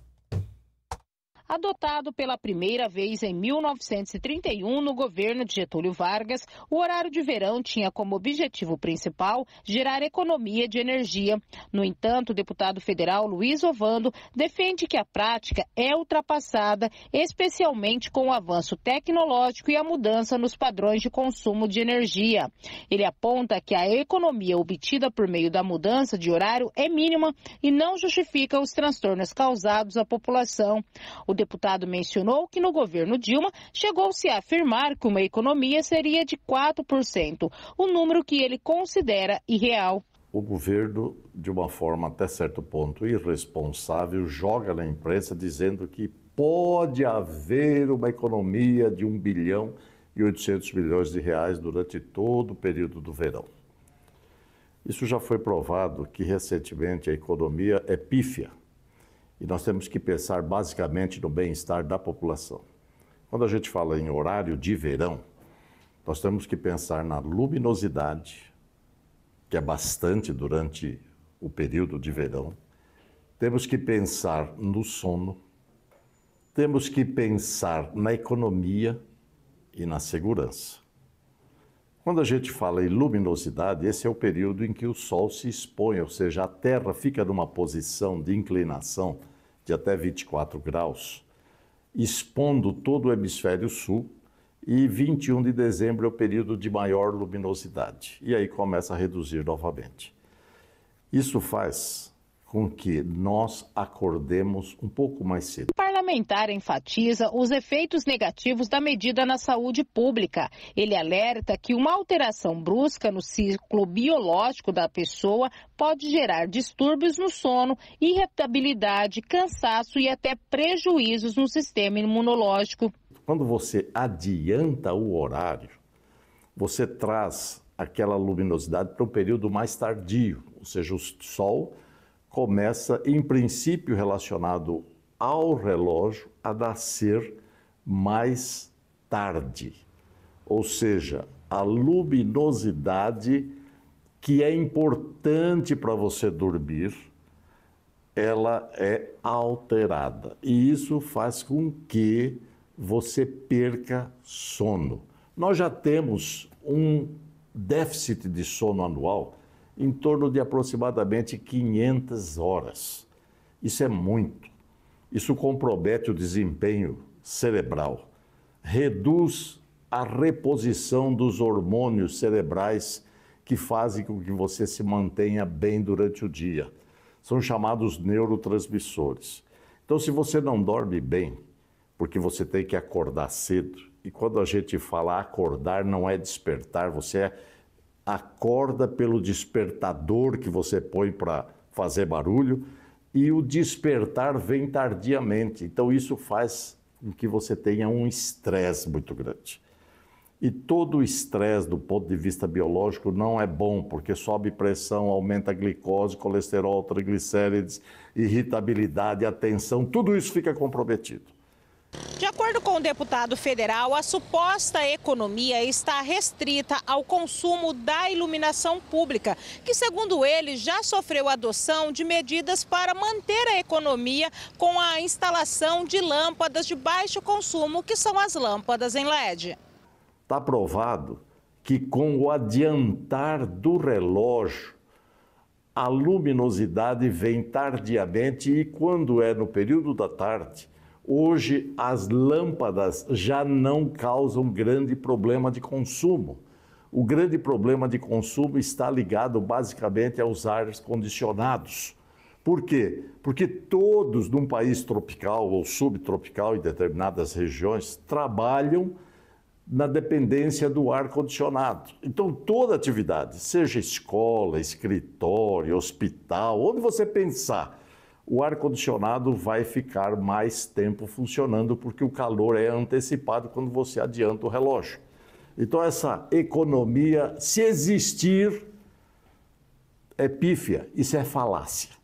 Adotado pela primeira vez em mil novecentos e trinta e um no governo de Getúlio Vargas, o horário de verão tinha como objetivo principal gerar economia de energia. No entanto, o deputado federal Luiz Ovando defende que a prática é ultrapassada, especialmente com o avanço tecnológico e a mudança nos padrões de consumo de energia. Ele aponta que a economia obtida por meio da mudança de horário é mínima e não justifica os transtornos causados à população. O deputado mencionou que no governo Dilma chegou-se a afirmar que uma economia seria de quatro por cento, um número que ele considera irreal. O governo, de uma forma até certo ponto irresponsável, joga na imprensa dizendo que pode haver uma economia de um bilhão e oitocentos milhões de reais durante todo o período do verão. Isso já foi provado que recentemente a economia é pífia. E nós temos que pensar basicamente no bem-estar da população. Quando a gente fala em horário de verão, nós temos que pensar na luminosidade, que é bastante durante o período de verão. Temos que pensar no sono. Temos que pensar na economia e na segurança. Quando a gente fala em luminosidade, esse é o período em que o sol se expõe, ou seja, a Terra fica numa posição de inclinação de até vinte e quatro graus, expondo todo o hemisfério sul, e vinte e um de dezembro é o período de maior luminosidade, e aí começa a reduzir novamente. Isso faz com que nós acordemos um pouco mais cedo. O parlamentar enfatiza os efeitos negativos da medida na saúde pública. Ele alerta que uma alteração brusca no ciclo biológico da pessoa pode gerar distúrbios no sono, irritabilidade, cansaço e até prejuízos no sistema imunológico. Quando você adianta o horário, você traz aquela luminosidade para um período mais tardio, ou seja, o sol começa, em princípio, relacionado ao relógio a nascer mais tarde. Ou seja, a luminosidade que é importante para você dormir, ela é alterada. E isso faz com que você perca sono. Nós já temos um déficit de sono anual em torno de aproximadamente quinhentas horas. Isso é muito. Isso compromete o desempenho cerebral, reduz a reposição dos hormônios cerebrais que fazem com que você se mantenha bem durante o dia. São chamados neurotransmissores. Então, se você não dorme bem, porque você tem que acordar cedo, e quando a gente fala acordar, não é despertar, você acorda pelo despertador que você põe para fazer barulho, e o despertar vem tardiamente. Então, isso faz com que você tenha um estresse muito grande. E todo o estresse, do ponto de vista biológico, não é bom, porque sobe pressão, aumenta a glicose, colesterol, triglicérides, irritabilidade, a tensão, tudo isso fica comprometido. De acordo com o deputado federal, a suposta economia está restrita ao consumo da iluminação pública, que, segundo ele, já sofreu adoção de medidas para manter a economia com a instalação de lâmpadas de baixo consumo, que são as lâmpadas em L E D. Está provado que com o adiantar do relógio, a luminosidade vem tardiamente e quando é no período da tarde, hoje as lâmpadas já não causam grande problema de consumo. O grande problema de consumo está ligado basicamente aos ares condicionados. Por quê? Porque todos num país tropical ou subtropical em determinadas regiões trabalham na dependência do ar-condicionado. Então, toda atividade, seja escola, escritório, hospital, onde você pensar, o ar-condicionado vai ficar mais tempo funcionando, porque o calor é antecipado quando você adianta o relógio. Então, essa economia, se existir, é pífia, isso é falácia.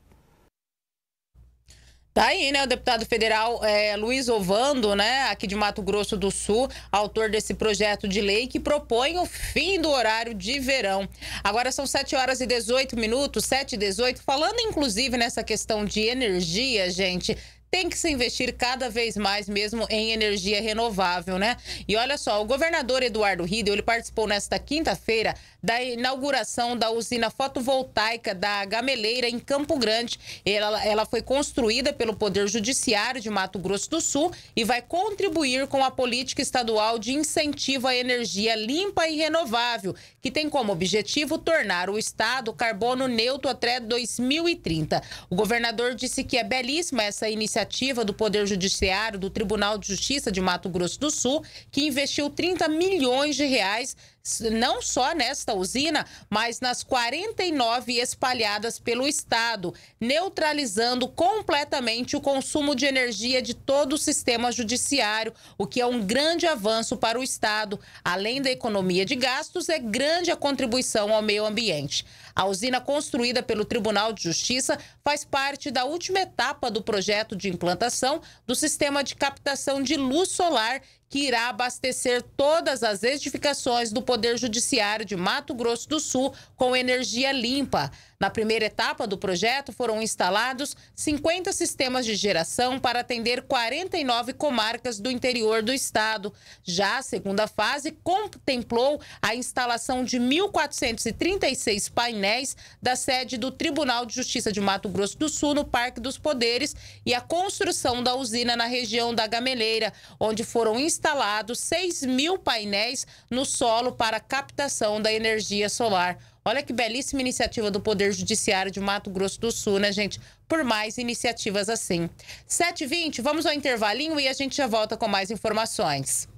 Tá aí, né, o deputado federal é, Luiz Ovando, né, aqui de Mato Grosso do Sul, autor desse projeto de lei que propõe o fim do horário de verão. Agora são sete horas e dezoito minutos, sete e dezoito, falando inclusive nessa questão de energia, gente. Tem que se investir cada vez mais mesmo em energia renovável, né? E olha só, o governador Eduardo Riedel, ele participou nesta quinta-feira da inauguração da usina fotovoltaica da Gameleira, em Campo Grande. Ela, ela foi construída pelo Poder Judiciário de Mato Grosso do Sul e vai contribuir com a política estadual de incentivo à energia limpa e renovável, que tem como objetivo tornar o estado carbono neutro até dois mil e trinta. O governador disse que é belíssima essa iniciativa do Poder Judiciário do Tribunal de Justiça de Mato Grosso do Sul, que investiu trinta milhões de reais não só nesta usina, mas nas quarenta e nove espalhadas pelo estado, neutralizando completamente o consumo de energia de todo o sistema judiciário, o que é um grande avanço para o estado. Além da economia de gastos, é grande a contribuição ao meio ambiente. A usina construída pelo Tribunal de Justiça faz parte da última etapa do projeto de implantação do sistema de captação de luz solar, que irá abastecer todas as edificações do Poder Judiciário de Mato Grosso do Sul com energia limpa. Na primeira etapa do projeto, foram instalados cinquenta sistemas de geração para atender quarenta e nove comarcas do interior do estado. Já a segunda fase contemplou a instalação de mil quatrocentos e trinta e seis painéis da sede do Tribunal de Justiça de Mato Grosso do Sul, no Parque dos Poderes, e a construção da usina na região da Gameleira, onde foram instalados seis mil painéis no solo para captação da energia solar. Olha que belíssima iniciativa do Poder Judiciário de Mato Grosso do Sul, né, gente? Por mais iniciativas assim. sete e vinte, vamos ao intervalinho e a gente já volta com mais informações.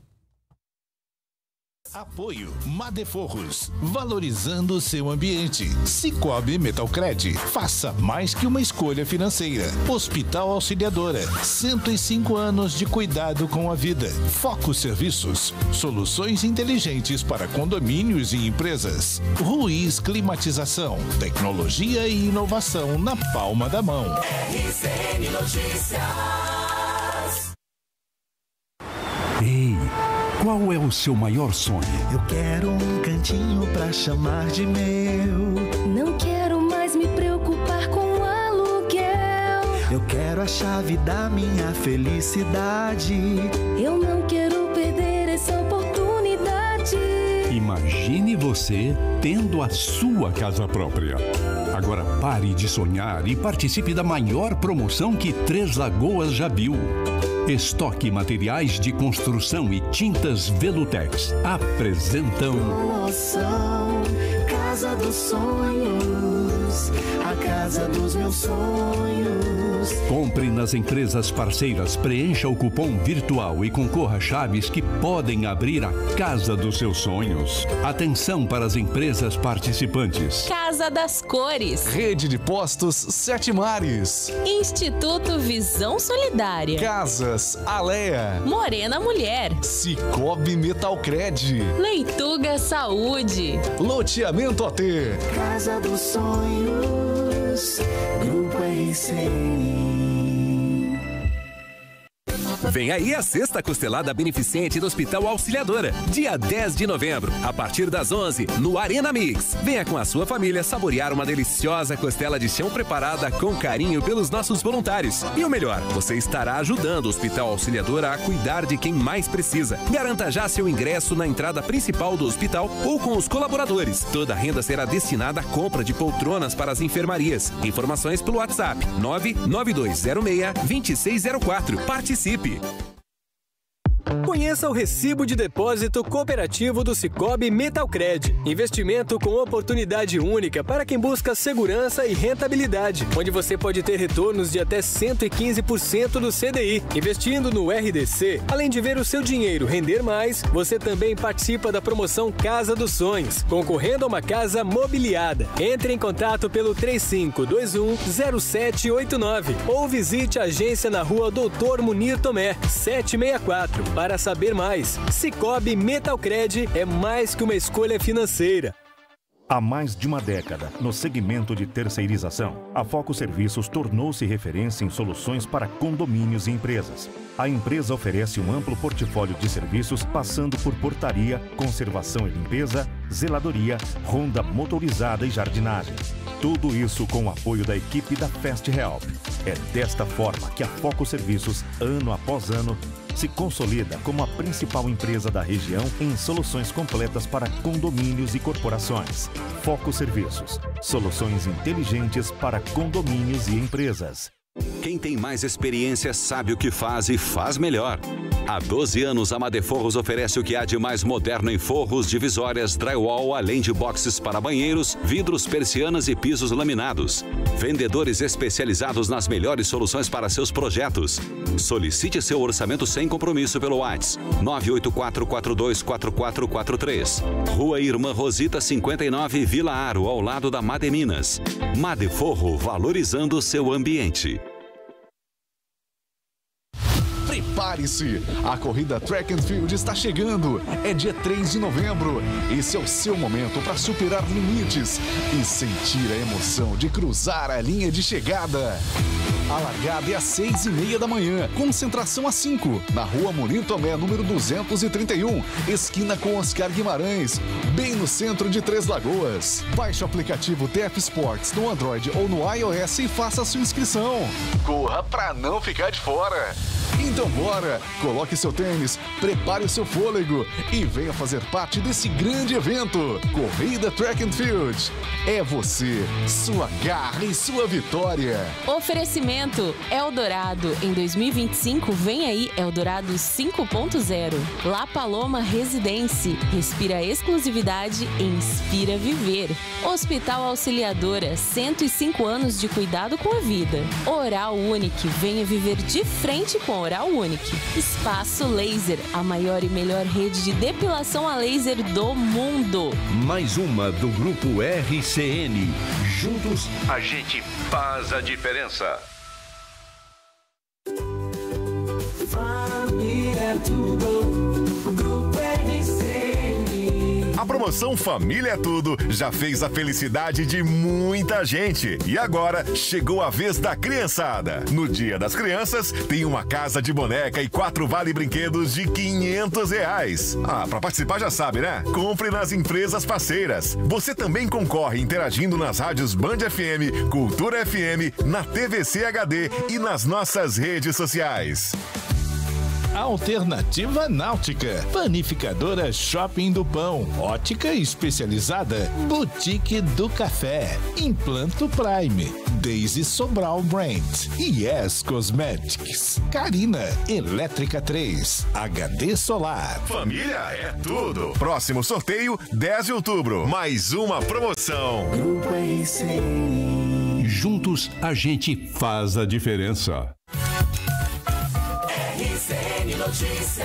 Apoio Madeforros, valorizando o seu ambiente. Cicobi Metalcred, faça mais que uma escolha financeira. Hospital Auxiliadora, cento e cinco anos de cuidado com a vida. Foco Serviços, soluções inteligentes para condomínios e empresas. Ruiz Climatização, tecnologia e inovação na palma da mão. R C N Notícias. Qual é o seu maior sonho? Eu quero um cantinho pra chamar de meu. Não quero mais me preocupar com aluguel. Eu quero a chave da minha felicidade. Eu não quero perder essa oportunidade. Imagine você tendo a sua casa própria. Agora pare de sonhar e participe da maior promoção que Três Lagoas já viu. Estoque Materiais de Construção e Tintas Velutex apresentam Promoção Casa dos Sonhos, a casa dos meus sonhos. Compre nas empresas parceiras, preencha o cupom virtual e concorra a chaves que podem abrir a casa dos seus sonhos. Atenção para as empresas participantes. Casa das Cores. Rede de Postos Sete Mares. Instituto Visão Solidária. Casas Alea. Morena Mulher. Cicobi Metalcred. Leituga Saúde. Loteamento A T. Casa dos Sonhos, Grupo R C N. Vem aí a sexta costelada beneficente do Hospital Auxiliadora, dia dez de novembro, a partir das onze, no Arena Mix. Venha com a sua família saborear uma deliciosa costela de chão preparada com carinho pelos nossos voluntários. E o melhor, você estará ajudando o Hospital Auxiliadora a cuidar de quem mais precisa. Garanta já seu ingresso na entrada principal do hospital ou com os colaboradores. Toda a renda será destinada à compra de poltronas para as enfermarias. Informações pelo WhatsApp nove nove dois zero seis, dois seis zero quatro. Participe! Conheça o Recibo de Depósito Cooperativo do Cicobi Metalcred. Investimento com oportunidade única para quem busca segurança e rentabilidade, onde você pode ter retornos de até cento e quinze por cento do C D I. Investindo no R D C, além de ver o seu dinheiro render mais, você também participa da promoção Casa dos Sonhos, concorrendo a uma casa mobiliada. Entre em contato pelo três cinco dois um, zero sete oito nove ou visite a agência na rua Doutor Munir Tomé, setecentos e sessenta e quatro. Para saber mais, Cicobi Metalcred é mais que uma escolha financeira. Há mais de uma década, no segmento de terceirização, a Foco Serviços tornou-se referência em soluções para condomínios e empresas. A empresa oferece um amplo portfólio de serviços, passando por portaria, conservação e limpeza, zeladoria, ronda motorizada e jardinagem. Tudo isso com o apoio da equipe da Fast Help. É desta forma que a Foco Serviços, ano após ano, se consolida como a principal empresa da região em soluções completas para condomínios e corporações. Foco Serviços, soluções inteligentes para condomínios e empresas. Quem tem mais experiência sabe o que faz e faz melhor. Há doze anos, a Madeforros oferece o que há de mais moderno em forros, divisórias, drywall, além de boxes para banheiros, vidros, persianas e pisos laminados. Vendedores especializados nas melhores soluções para seus projetos. Solicite seu orçamento sem compromisso pelo WhatsApp nove oito quatro, quatro dois quatro quatro quatro três. Rua Irmã Rosita cinquenta e nove, Vila Aro, ao lado da Made Minas. Madeforro, valorizando seu ambiente. Prepare-se! A corrida Track and Field está chegando. É dia três de novembro. Esse é o seu momento para superar limites e sentir a emoção de cruzar a linha de chegada. A largada é às seis e meia da manhã. Concentração às cinco. Na Rua Munir Tomé, número duzentos e trinta e um. Esquina com Oscar Guimarães. Bem no centro de Três Lagoas. Baixe o aplicativo T F Sports no Android ou no iOS e faça a sua inscrição. Corra para não ficar de fora. Então bora, coloque seu tênis, prepare o seu fôlego e venha fazer parte desse grande evento. Corrida Track and Field. É você, sua garra e sua vitória. Oferecimento Eldorado. Em dois mil e vinte e cinco, vem aí Eldorado cinco ponto zero. La Paloma Residência. Respira exclusividade e inspira viver. Hospital Auxiliadora. cento e cinco anos de cuidado com a vida. Oral Unique. Venha viver de frente com Oral Unique. Espaço Laser, a maior e melhor rede de depilação a laser do mundo. Mais uma do Grupo R C N. Juntos, a gente faz a diferença. Família tudo, Grupo R C N. promoção Família é Tudo já fez a felicidade de muita gente. E agora chegou a vez da criançada. No Dia das Crianças, tem uma casa de boneca e quatro vale brinquedos de quinhentos reais. Ah, pra participar já sabe, né? Compre nas empresas parceiras. Você também concorre interagindo nas rádios Band F M, Cultura F M, na T V C H D e nas nossas redes sociais. Alternativa Náutica, Panificadora Shopping do Pão, Ótica Especializada, Boutique do Café, Implanto Prime, Daisy Sobral Brand, Yes Cosmetics, Carina, Elétrica três, H D Solar. Família é tudo. Próximo sorteio, dez de outubro. Mais uma promoção. Grupo R C N. Juntos a gente faz a diferença. R C N Notícias.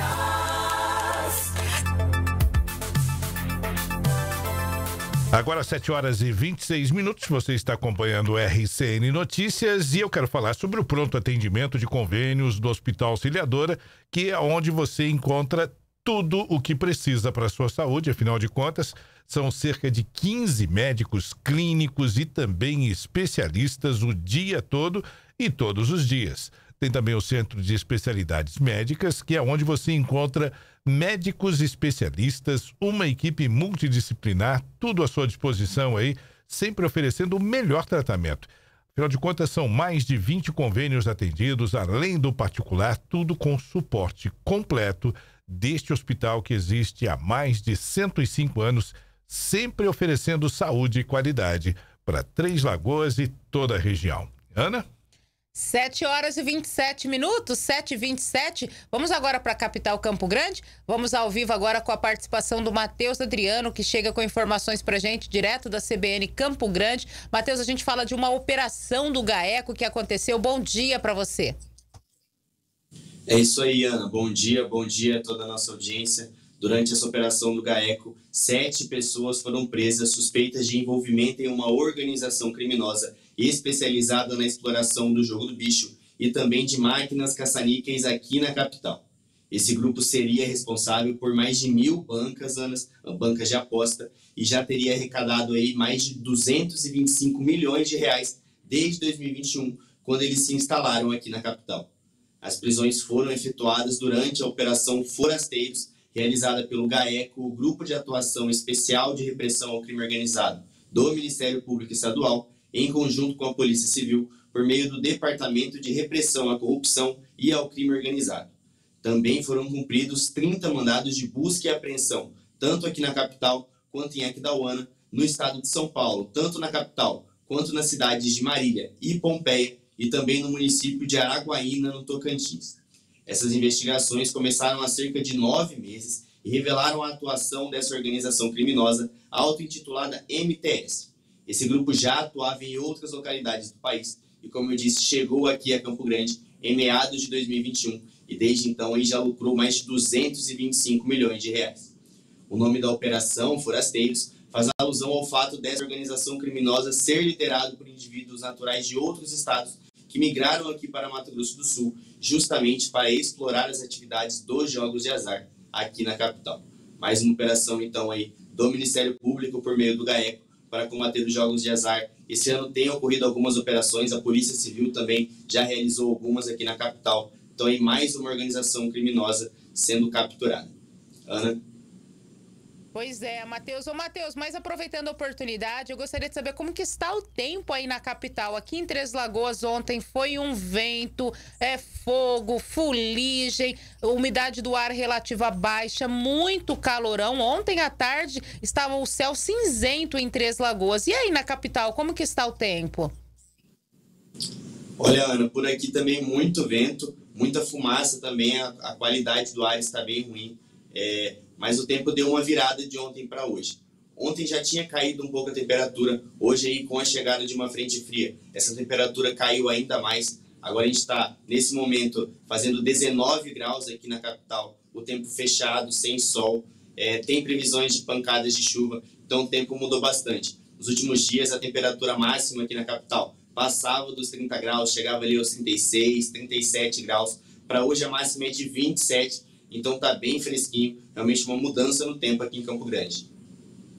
Agora sete horas e vinte e seis minutos, você está acompanhando o R C N Notícias e eu quero falar sobre o pronto atendimento de convênios do Hospital Auxiliadora, que é onde você encontra tudo o que precisa para a sua saúde. Afinal de contas, são cerca de quinze médicos clínicos e também especialistas o dia todo e todos os dias. Tem também o Centro de Especialidades Médicas, que é onde você encontra médicos especialistas, uma equipe multidisciplinar, tudo à sua disposição aí, sempre oferecendo o melhor tratamento. Afinal de contas, são mais de vinte convênios atendidos, além do particular, tudo com suporte completo deste hospital que existe há mais de cento e cinco anos, sempre oferecendo saúde e qualidade para Três Lagoas e toda a região. Ana? sete horas e vinte e sete minutos, sete e vinte e sete. Vamos agora para a capital Campo Grande. Vamos ao vivo agora com a participação do Matheus Adriano, que chega com informações para gente direto da C B N Campo Grande. Matheus, a gente fala de uma operação do GAECO que aconteceu. Bom dia para você. É isso aí, Ana. Bom dia, bom dia a toda a nossa audiência. Durante essa operação do GAECO, sete pessoas foram presas suspeitas de envolvimento em uma organização criminosa especializada na exploração do jogo do bicho e também de máquinas caça-níqueis aqui na capital. Esse grupo seria responsável por mais de mil bancas, Anas, bancas de aposta, e já teria arrecadado aí mais de duzentos e vinte e cinco milhões de reais desde dois mil e vinte e um, quando eles se instalaram aqui na capital. As prisões foram efetuadas durante a Operação Forasteiros, realizada pelo GAECO, o Grupo de Atuação Especial de Repressão ao Crime Organizado do Ministério Público Estadual, em conjunto com a Polícia Civil, por meio do Departamento de Repressão à Corrupção e ao Crime Organizado. Também foram cumpridos trinta mandados de busca e apreensão, tanto aqui na capital quanto em Aquidauana, no estado de São Paulo, tanto na capital quanto nas cidades de Marília e Pompeia, e também no município de Araguaína, no Tocantins. Essas investigações começaram há cerca de nove meses e revelaram a atuação dessa organização criminosa auto-intitulada M T S. Esse grupo já atuava em outras localidades do país e, como eu disse, chegou aqui a Campo Grande em meados de dois mil e vinte e um e desde então aí já lucrou mais de duzentos e vinte e cinco milhões de reais. O nome da operação, Forasteiros, faz alusão ao fato dessa organização criminosa ser liderado por indivíduos naturais de outros estados que migraram aqui para Mato Grosso do Sul justamente para explorar as atividades dos jogos de azar aqui na capital. Mais uma operação, então, aí do Ministério Público por meio do GAECO para combater os jogos de azar. Esse ano tem ocorrido algumas operações, a Polícia Civil também já realizou algumas aqui na capital. Então, aí mais uma organização criminosa sendo capturada. Ana? Pois é, Matheus. Ô, Matheus, mas aproveitando a oportunidade, eu gostaria de saber como que está o tempo aí na capital. Aqui em Três Lagoas ontem foi um vento, é fogo, fuligem, umidade do ar relativa baixa, muito calorão. Ontem à tarde estava o céu cinzento em Três Lagoas. E aí na capital, como que está o tempo? Olha, Ana, por aqui também muito vento, muita fumaça também, a, a qualidade do ar está bem ruim. É, mas o tempo deu uma virada de ontem para hoje. Ontem já tinha caído um pouco a temperatura, hoje aí com a chegada de uma frente fria, essa temperatura caiu ainda mais. Agora a gente está, nesse momento, fazendo dezenove graus aqui na capital, o tempo fechado, sem sol, é, tem previsões de pancadas de chuva, então o tempo mudou bastante. Nos últimos dias a temperatura máxima aqui na capital passava dos trinta graus, chegava ali aos trinta e seis, trinta e sete graus, para hoje a máxima é de vinte e sete. Então tá bem fresquinho, realmente uma mudança no tempo aqui em Campo Grande.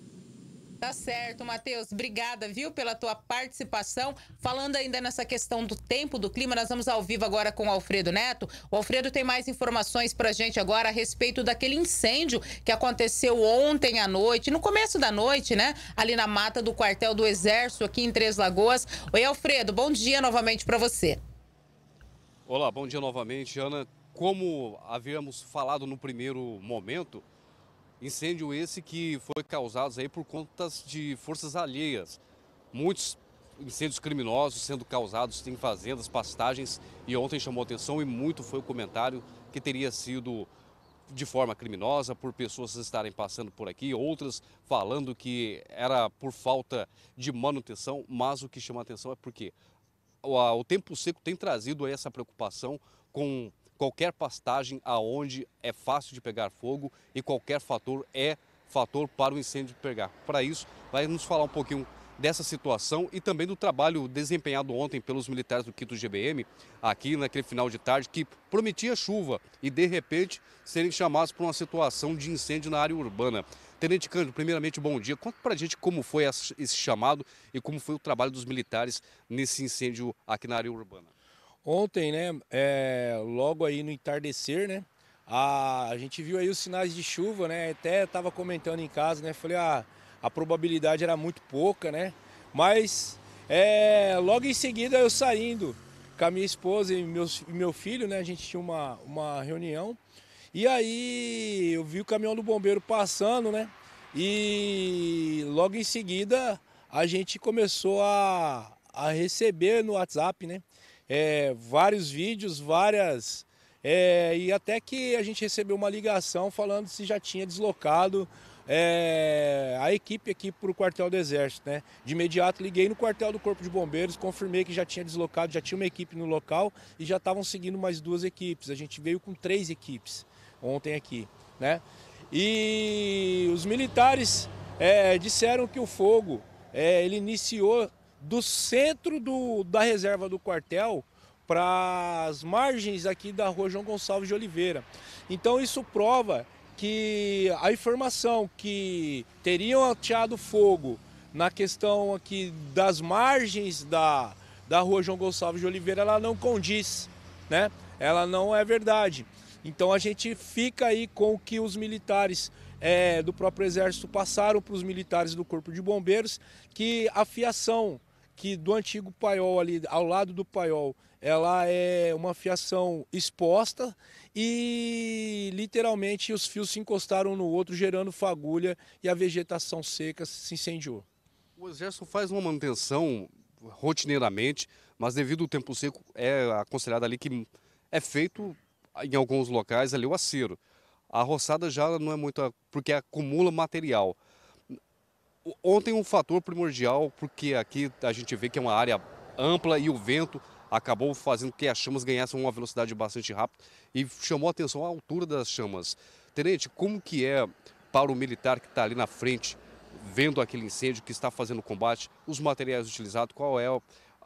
Tá certo, Matheus. Obrigada, viu, pela tua participação. Falando ainda nessa questão do tempo, do clima, nós vamos ao vivo agora com o Alfredo Neto. O Alfredo tem mais informações pra gente agora a respeito daquele incêndio que aconteceu ontem à noite, no começo da noite, né? Ali na mata do quartel do Exército, aqui em Três Lagoas. Oi, Alfredo, bom dia novamente pra você. Olá, bom dia novamente, Ana. Como havíamos falado no primeiro momento, incêndio esse que foi causado aí por contas de forças alheias. Muitos incêndios criminosos sendo causados em fazendas, pastagens, e ontem chamou atenção e muito foi o comentário que teria sido de forma criminosa, por pessoas estarem passando por aqui, outras falando que era por falta de manutenção, mas o que chama atenção é porque o, o tempo seco tem trazido aí essa preocupação com qualquer pastagem aonde é fácil de pegar fogo e qualquer fator é fator para o incêndio pegar. Para isso, vai nos falar um pouquinho dessa situação e também do trabalho desempenhado ontem pelos militares do quinto G B M, aqui naquele final de tarde, que prometia chuva e, de repente, serem chamados para uma situação de incêndio na área urbana. Tenente Cândido, primeiramente, bom dia. Conta para a gente como foi esse chamado e como foi o trabalho dos militares nesse incêndio aqui na área urbana. Ontem, né, é, logo aí no entardecer, né, a, a gente viu aí os sinais de chuva, né, até estava comentando em casa, né, falei, ah, a probabilidade era muito pouca, né, mas é, logo em seguida eu saindo com a minha esposa e meus, meu filho, né, a gente tinha uma, uma reunião, e aí eu vi o caminhão do bombeiro passando, né, e logo em seguida a gente começou a, a receber no WhatsApp, né, É, vários vídeos, várias... É, e até que a gente recebeu uma ligação falando se já tinha deslocado é, a equipe aqui para o quartel do Exército, né? De imediato liguei no quartel do Corpo de Bombeiros, confirmei que já tinha deslocado, já tinha uma equipe no local e já estavam seguindo mais duas equipes. A gente veio com três equipes ontem aqui, né? E os militares é, disseram que o fogo, é, ele iniciou do centro do, da reserva do quartel para as margens aqui da rua João Gonçalves de Oliveira. Então isso prova que a informação que teriam ateado fogo na questão aqui das margens da, da rua João Gonçalves de Oliveira, ela não condiz, né? Ela não é verdade. Então a gente fica aí com o que os militares é, do próprio Exército passaram para os militares do Corpo de Bombeiros, que a fiação que do antigo paiol ali, ao lado do paiol, ela é uma fiação exposta e literalmente os fios se encostaram um no outro, gerando fagulha e a vegetação seca se incendiou. O Exército faz uma manutenção rotineiramente, mas devido ao tempo seco é aconselhado ali que é feito em alguns locais ali o acero. A roçada já não é muito, porque acumula material. Ontem um fator primordial, porque aqui a gente vê que é uma área ampla e o vento acabou fazendo com que as chamas ganhassem uma velocidade bastante rápida e chamou a atenção a altura das chamas. Tenente, como que é para o militar que está ali na frente, vendo aquele incêndio, que está fazendo o combate, os materiais utilizados, qual é o,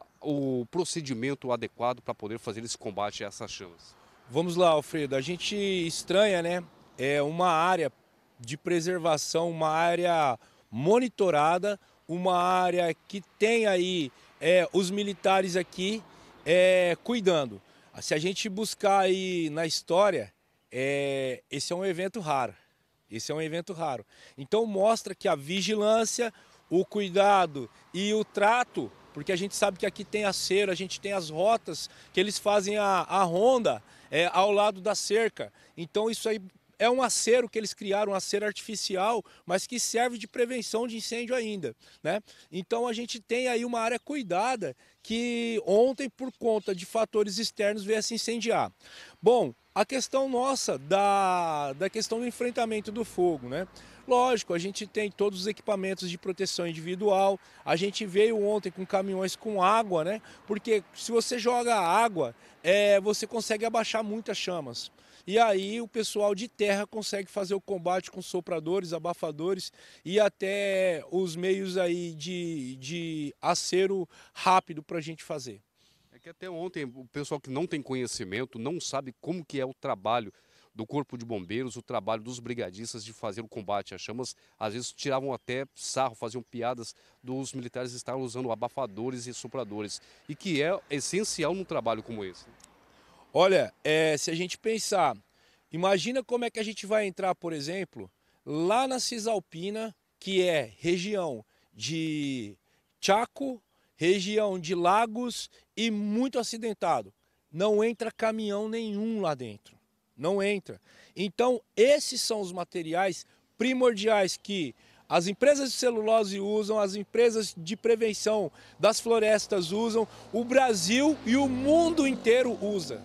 o procedimento adequado para poder fazer esse combate a essas chamas? Vamos lá, Alfredo, a gente estranha, né? É uma área de preservação, uma área monitorada, uma área que tem aí é, os militares aqui é, cuidando. Se a gente buscar aí na história, é, esse é um evento raro. Esse é um evento raro. Então mostra que a vigilância, o cuidado e o trato, porque a gente sabe que aqui tem acero, a gente tem as rotas que eles fazem a, a ronda é, ao lado da cerca. Então isso aí é um acero que eles criaram, um acero artificial, mas que serve de prevenção de incêndio ainda, né? Então a gente tem aí uma área cuidada que ontem, por conta de fatores externos, veio a se incendiar. Bom, a questão nossa da, da questão do enfrentamento do fogo, né? Lógico, a gente tem todos os equipamentos de proteção individual, a gente veio ontem com caminhões com água, né? Porque se você joga água, é, você consegue abaixar muitas chamas. E aí o pessoal de terra consegue fazer o combate com sopradores, abafadores e até os meios aí de, de acero rápido para a gente fazer. É que até ontem o pessoal que não tem conhecimento, não sabe como que é o trabalho do Corpo de Bombeiros, o trabalho dos brigadistas de fazer o combate às chamas. Às vezes tiravam até sarro, faziam piadas dos militares estarem usando abafadores e sopradores, e que é essencial num trabalho como esse. Olha, é, se a gente pensar, imagina como é que a gente vai entrar, por exemplo, lá na Cisalpina, que é região de Chaco, região de lagos e muito acidentado. Não entra caminhão nenhum lá dentro, não entra. Então, esses são os materiais primordiais que as empresas de celulose usam, as empresas de prevenção das florestas usam, o Brasil e o mundo inteiro usa.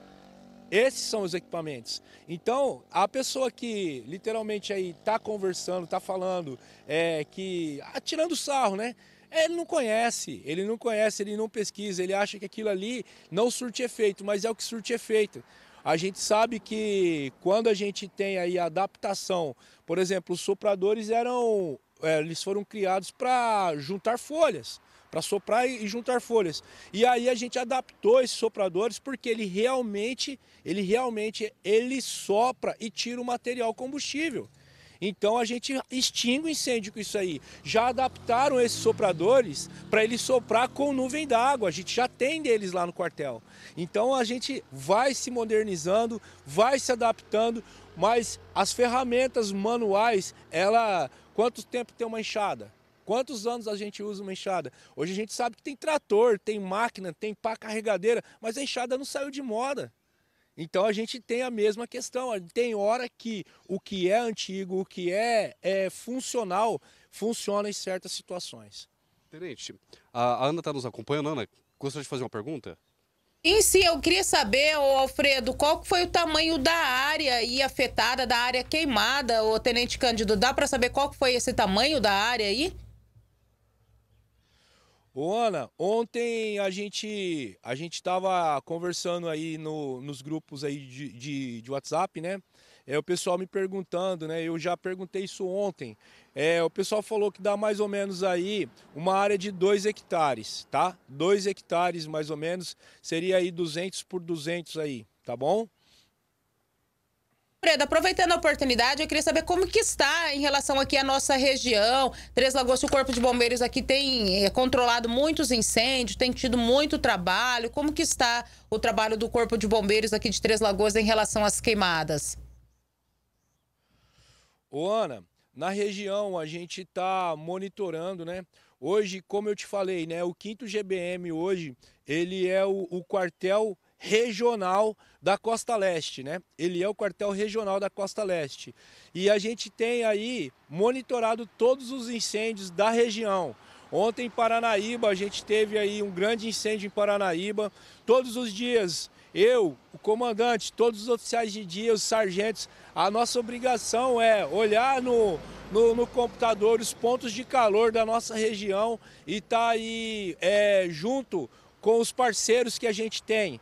Esses são os equipamentos. Então, a pessoa que literalmente aí está conversando, está falando, é, que ah, tirando sarro, né? Ele não conhece, ele não conhece, ele não pesquisa, ele acha que aquilo ali não surte efeito, mas é o que surte efeito. A gente sabe que quando a gente tem aí a adaptação, por exemplo, os sopradores eram, é, eles foram criados para juntar folhas, para soprar e juntar folhas. E aí a gente adaptou esses sopradores porque ele realmente, ele realmente, ele sopra e tira o material combustível. Então a gente extingue o incêndio com isso aí. Já adaptaram esses sopradores para ele soprar com nuvem d'água. A gente já tem deles lá no quartel. Então a gente vai se modernizando, vai se adaptando, mas as ferramentas manuais, ela, quanto tempo tem uma enxada? Quantos anos a gente usa uma enxada? Hoje a gente sabe que tem trator, tem máquina, tem pá carregadeira, mas a enxada não saiu de moda. Então a gente tem a mesma questão, tem hora que o que é antigo, o que é, é funcional, funciona em certas situações. Tenente, a Ana está nos acompanhando. Ana, gostaria de fazer uma pergunta? Em si, eu queria saber, ô Alfredo, qual foi o tamanho da área aí afetada, da área queimada, ô Tenente Cândido? Dá para saber qual foi esse tamanho da área aí? Ô Ana, ontem a gente a gente estava conversando aí no, nos grupos aí de, de, de WhatsApp, né? É, o pessoal me perguntando, né? Eu já perguntei isso ontem. É, o pessoal falou que dá mais ou menos aí uma área de dois hectares, tá? dois hectares mais ou menos, seria aí duzentos por duzentos aí, tá bom? Alfredo, aproveitando a oportunidade, eu queria saber como que está em relação aqui à nossa região. Três Lagoas, o Corpo de Bombeiros aqui tem é, controlado muitos incêndios, tem tido muito trabalho. Como que está o trabalho do Corpo de Bombeiros aqui de Três Lagoas em relação às queimadas? Ô Ana, na região a gente está monitorando, né? Hoje, como eu te falei, né? O quinto G B M hoje, ele é o, o quartel regional da Costa Leste, né? Ele é o quartel regional da Costa Leste. E a gente tem aí monitorado todos os incêndios da região. Ontem em Paranaíba, a gente teve aí um grande incêndio em Paranaíba. Todos os dias, eu, o comandante, todos os oficiais de dia, os sargentos, a nossa obrigação é olhar no, no, no computador os pontos de calor da nossa região e tá aí é, junto com os parceiros que a gente tem.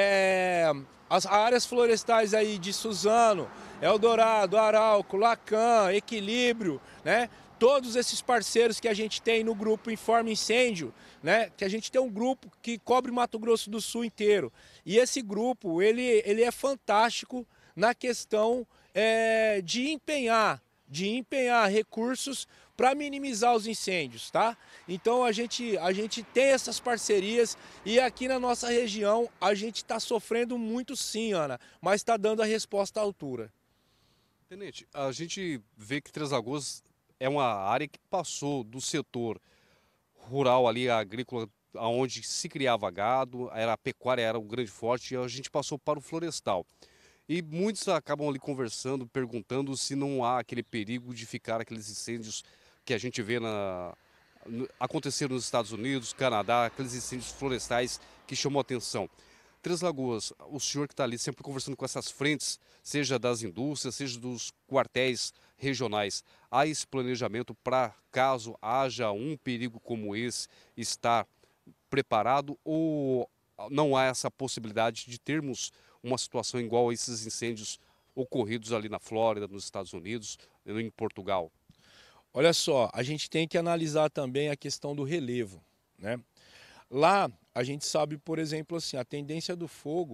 É, as áreas florestais aí de Suzano, Eldorado, Arauco, Lacan, Equilíbrio, né? Todos esses parceiros que a gente tem no grupo Informe Incêndio, né? Que a gente tem um grupo que cobre Mato Grosso do Sul inteiro. E esse grupo, ele, ele é fantástico na questão é, de empenhar, de empenhar recursos para minimizar os incêndios, tá? Então a gente, a gente tem essas parcerias e aqui na nossa região a gente está sofrendo muito sim, Ana, mas está dando a resposta à altura. Tenente, a gente vê que Três Lagoas é uma área que passou do setor rural ali, agrícola, onde se criava gado, era a pecuária, era o grande forte, e a gente passou para o florestal. E muitos acabam ali conversando, perguntando se não há aquele perigo de ficar aqueles incêndios que a gente vê na, no, acontecer nos Estados Unidos, Canadá, aqueles incêndios florestais que chamam a atenção. Três Lagoas, o senhor que está ali sempre conversando com essas frentes, seja das indústrias, seja dos quartéis regionais, há esse planejamento para caso haja um perigo como esse, estar preparado, ou não há essa possibilidade de termos uma situação igual a esses incêndios ocorridos ali na Flórida, nos Estados Unidos, em Portugal? Olha só, a gente tem que analisar também a questão do relevo, né? Lá, a gente sabe, por exemplo, assim, a tendência do fogo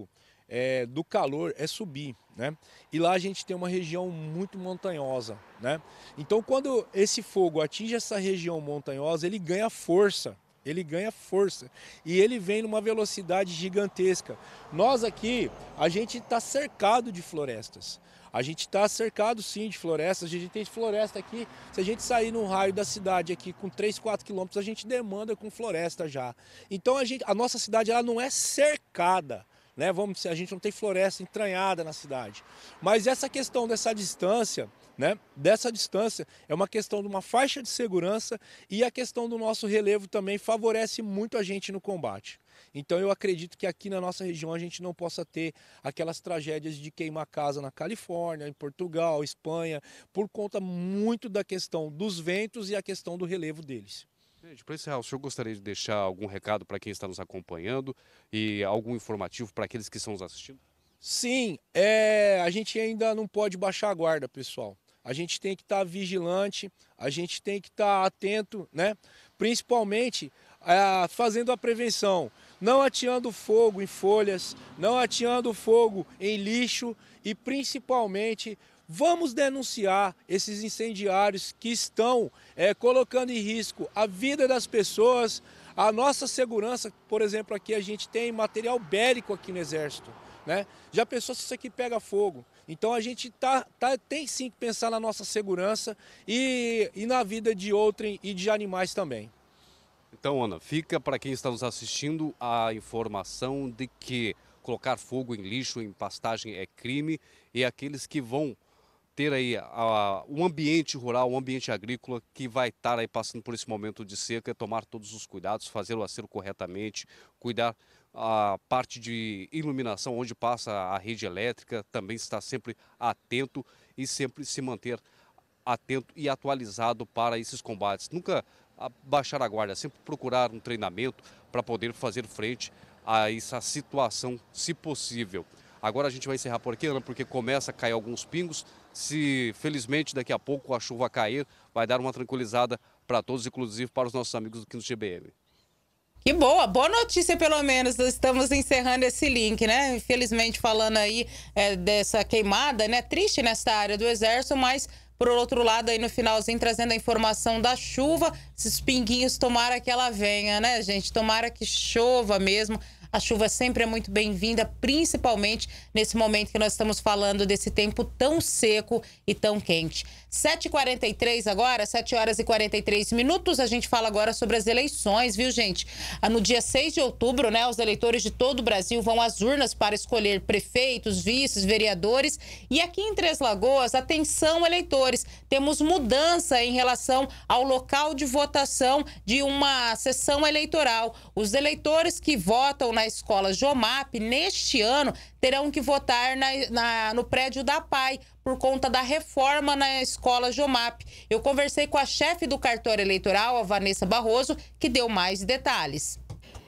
é, do calor é subir, né? E lá a gente tem uma região muito montanhosa, né? Então quando esse fogo atinge essa região montanhosa, ele ganha força, ele ganha força e ele vem numa velocidade gigantesca. Nós aqui, a gente está cercado de florestas. A gente está cercado sim de florestas, a gente tem floresta aqui, se a gente sair no raio da cidade aqui com três, quatro quilômetros, a gente demanda com floresta já. Então a, gente, a nossa cidade ela não é cercada, né? Vamos dizer, a gente não tem floresta entranhada na cidade. Mas essa questão dessa distância, né? Dessa distância é uma questão de uma faixa de segurança e a questão do nosso relevo também favorece muito a gente no combate. Então eu acredito que aqui na nossa região a gente não possa ter aquelas tragédias de queimar casa na Califórnia, em Portugal, Espanha, por conta muito da questão dos ventos e a questão do relevo deles. Gente, para encerrar, o senhor gostaria de deixar algum recado para quem está nos acompanhando e algum informativo para aqueles que estão nos assistindo? Sim, é, a gente ainda não pode baixar a guarda, pessoal. A gente tem que estar vigilante, a gente tem que estar atento, né? Principalmente é, fazendo a prevenção, não ateando fogo em folhas, não ateando fogo em lixo e principalmente vamos denunciar esses incendiários que estão é, colocando em risco a vida das pessoas, a nossa segurança. Por exemplo, aqui a gente tem material bélico aqui no Exército, né? Já pensou se isso aqui pega fogo? Então a gente tá, tá, tem sim que pensar na nossa segurança e, e na vida de outrem e de animais também. Então, Ana, fica para quem está nos assistindo a informação de que colocar fogo em lixo, em pastagem é crime e aqueles que vão ter aí a, um ambiente rural, um ambiente agrícola que vai estar aí passando por esse momento de seca, tomar todos os cuidados, fazer o acero corretamente, cuidar a parte de iluminação onde passa a rede elétrica, também estar sempre atento e sempre se manter atento e atualizado para esses combates. Nunca baixar a guarda, sempre procurar um treinamento para poder fazer frente a essa situação, se possível. Agora a gente vai encerrar por aqui, Ana, porque começa a cair alguns pingos. Se felizmente daqui a pouco a chuva cair, vai dar uma tranquilizada para todos, inclusive para os nossos amigos aqui no G B M. Que boa, boa notícia pelo menos, estamos encerrando esse link, né? Infelizmente falando aí é, dessa queimada, né? Triste nessa área do Exército, mas por outro lado aí no finalzinho trazendo a informação da chuva, esses pinguinhos tomara que ela venha, né, gente? Tomara que chova mesmo. A chuva sempre é muito bem-vinda, principalmente nesse momento que nós estamos falando desse tempo tão seco e tão quente. sete e quarenta e três agora, sete horas e quarenta e três minutos. A gente fala agora sobre as eleições, viu, gente? No dia seis de outubro, né, os eleitores de todo o Brasil vão às urnas para escolher prefeitos, vices, vereadores. E aqui em Três Lagoas, atenção, eleitores, temos mudança em relação ao local de votação de uma sessão eleitoral. Os eleitores que votam na escola Jomap, neste ano, terão que votar na, na, no prédio da P A I, por conta da reforma na escola Jomap. Eu conversei com a chefe do cartório eleitoral, a Vanessa Barroso, que deu mais detalhes.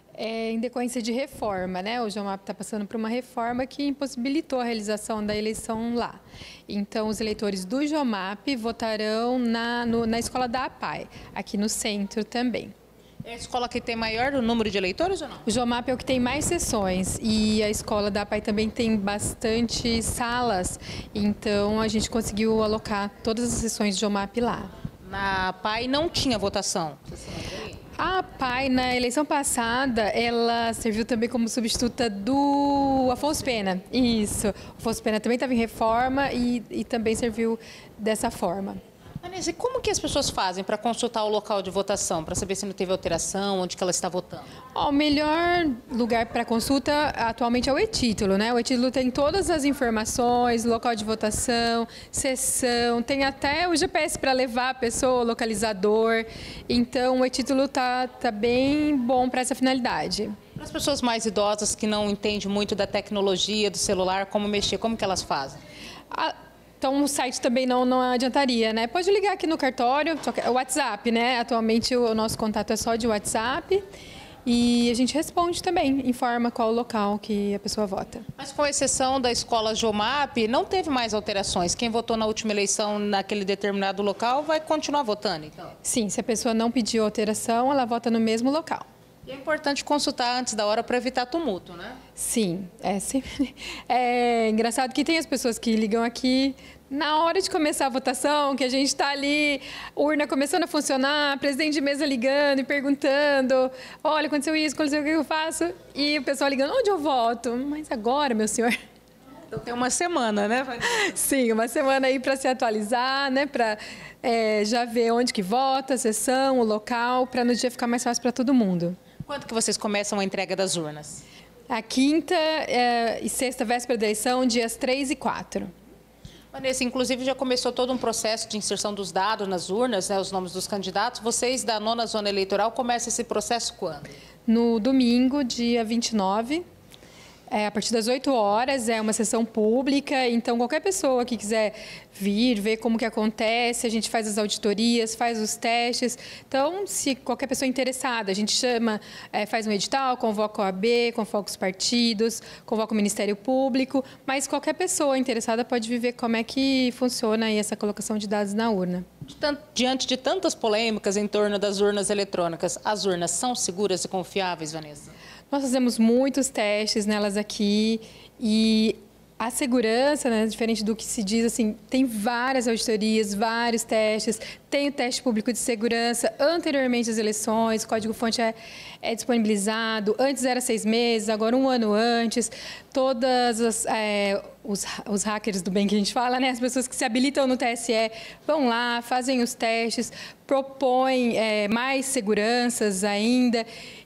É, em decorrência de reforma, né? O Jomap está passando por uma reforma que impossibilitou a realização da eleição lá. Então, os eleitores do Jomap votarão na, no, na escola da P A I, aqui no centro também. É a escola que tem maior número de eleitores ou não? O Jomap é o que tem mais sessões e a escola da P A I também tem bastante salas, então a gente conseguiu alocar todas as sessões de Jomap lá. Na P A I não tinha votação? A P A I, na eleição passada, ela serviu também como substituta do Afonso Pena. Isso, o Afonso Pena também estava em reforma e, e também serviu dessa forma. Vanessa, e como que as pessoas fazem para consultar o local de votação, para saber se não teve alteração, onde que ela está votando? Oh, o melhor lugar para consulta atualmente é o e-título, né? O e-título tem todas as informações, local de votação, sessão, tem até o G P S para levar a pessoa, o localizador. Então, o e-título tá, tá bem bom para essa finalidade. Para as pessoas mais idosas que não entendem muito da tecnologia, do celular, como mexer, como que elas fazem? A... Então, o site também não, não adiantaria, né? Pode ligar aqui no cartório, o WhatsApp, né? Atualmente, o nosso contato é só de WhatsApp e a gente responde também, informa qual o local que a pessoa vota. Mas com exceção da escola Jomap, não teve mais alterações? Quem votou na última eleição naquele determinado local vai continuar votando, então? Sim, se a pessoa não pediu alteração, ela vota no mesmo local. E é importante consultar antes da hora para evitar tumulto, né? Sim, é sempre. É engraçado que tem as pessoas que ligam aqui na hora de começar a votação, que a gente está ali, urna começando a funcionar, presidente de mesa ligando e perguntando, olha, aconteceu isso, aconteceu o que eu faço? E o pessoal ligando, onde eu voto? Mas agora, meu senhor. Então tem uma semana, né? Sim, uma semana aí para se atualizar, né? Para é, já ver onde que vota, a sessão, o local, para no dia ficar mais fácil para todo mundo. Quando que vocês começam a entrega das urnas? A quinta é, e sexta, véspera da eleição, dias três e quatro. Vanessa, inclusive já começou todo um processo de inserção dos dados nas urnas, né, os nomes dos candidatos. Vocês da nona zona eleitoral começam esse processo quando? No domingo, dia vinte e nove. É, a partir das oito horas, é uma sessão pública, então qualquer pessoa que quiser vir, ver como que acontece, a gente faz as auditorias, faz os testes. Então, se qualquer pessoa interessada, a gente chama, é, faz um edital, convoca o O A B, convoca os partidos, convoca o Ministério Público, mas qualquer pessoa interessada pode viver como é que funciona aí essa colocação de dados na urna. Diante de tantas polêmicas em torno das urnas eletrônicas, as urnas são seguras e confiáveis, Vanessa? Nós fazemos muitos testes nelas aqui e a segurança, né, diferente do que se diz, assim, tem várias auditorias, vários testes, tem o teste público de segurança anteriormente às eleições, o código-fonte é, é disponibilizado, antes era seis meses, agora um ano antes, todas as... É, Os, os hackers do bem que a gente fala, né? As pessoas que se habilitam no T S E vão lá, fazem os testes, propõem é, mais seguranças ainda.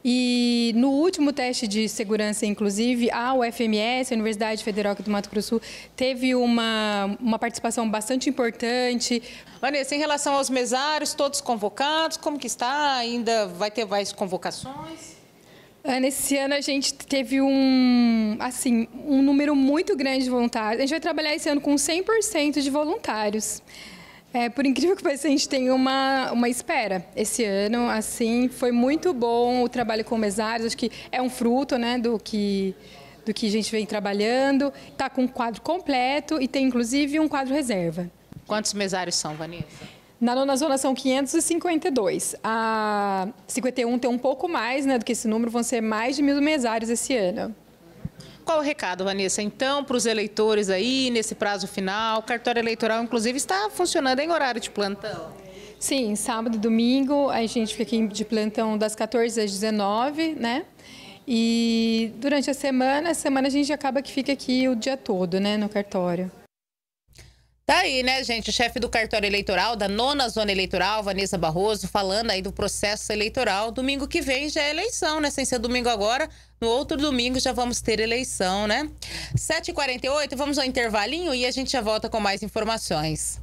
E no último teste de segurança, inclusive, a U F M S, a Universidade Federal aqui do Mato Grosso, teve uma, uma participação bastante importante. Vanessa, em relação aos mesários, todos convocados, como que está? Ainda vai ter mais convocações? Ana, esse ano a gente teve um, assim, um número muito grande de voluntários. A gente vai trabalhar esse ano com cem por cento de voluntários. É, por incrível que pareça, a gente tem uma, uma espera esse ano. Assim, foi muito bom o trabalho com mesários. Acho que é um fruto, né, do que, do que a gente vem trabalhando. Está com um quadro completo e tem, inclusive, um quadro reserva. Quantos mesários são, Vanessa? Na nona zona são quinhentos e cinquenta e dois. A cinquenta e um tem um pouco mais, né, do que esse número, vão ser mais de mil mesários esse ano. Qual o recado, Vanessa, então, para os eleitores aí, nesse prazo final? O cartório eleitoral, inclusive, está funcionando em horário de plantão. Sim, sábado e domingo a gente fica aqui de plantão das quatorze às dezenove, né? E durante a semana, a semana a gente acaba que fica aqui o dia todo, né, no cartório. Tá aí, né, gente? O chefe do cartório eleitoral da nona zona eleitoral, Vanessa Barroso, falando aí do processo eleitoral. Domingo que vem já é eleição, né? Sem ser domingo agora, no outro domingo já vamos ter eleição, né? sete e quarenta e oito, vamos ao intervalinho e a gente já volta com mais informações.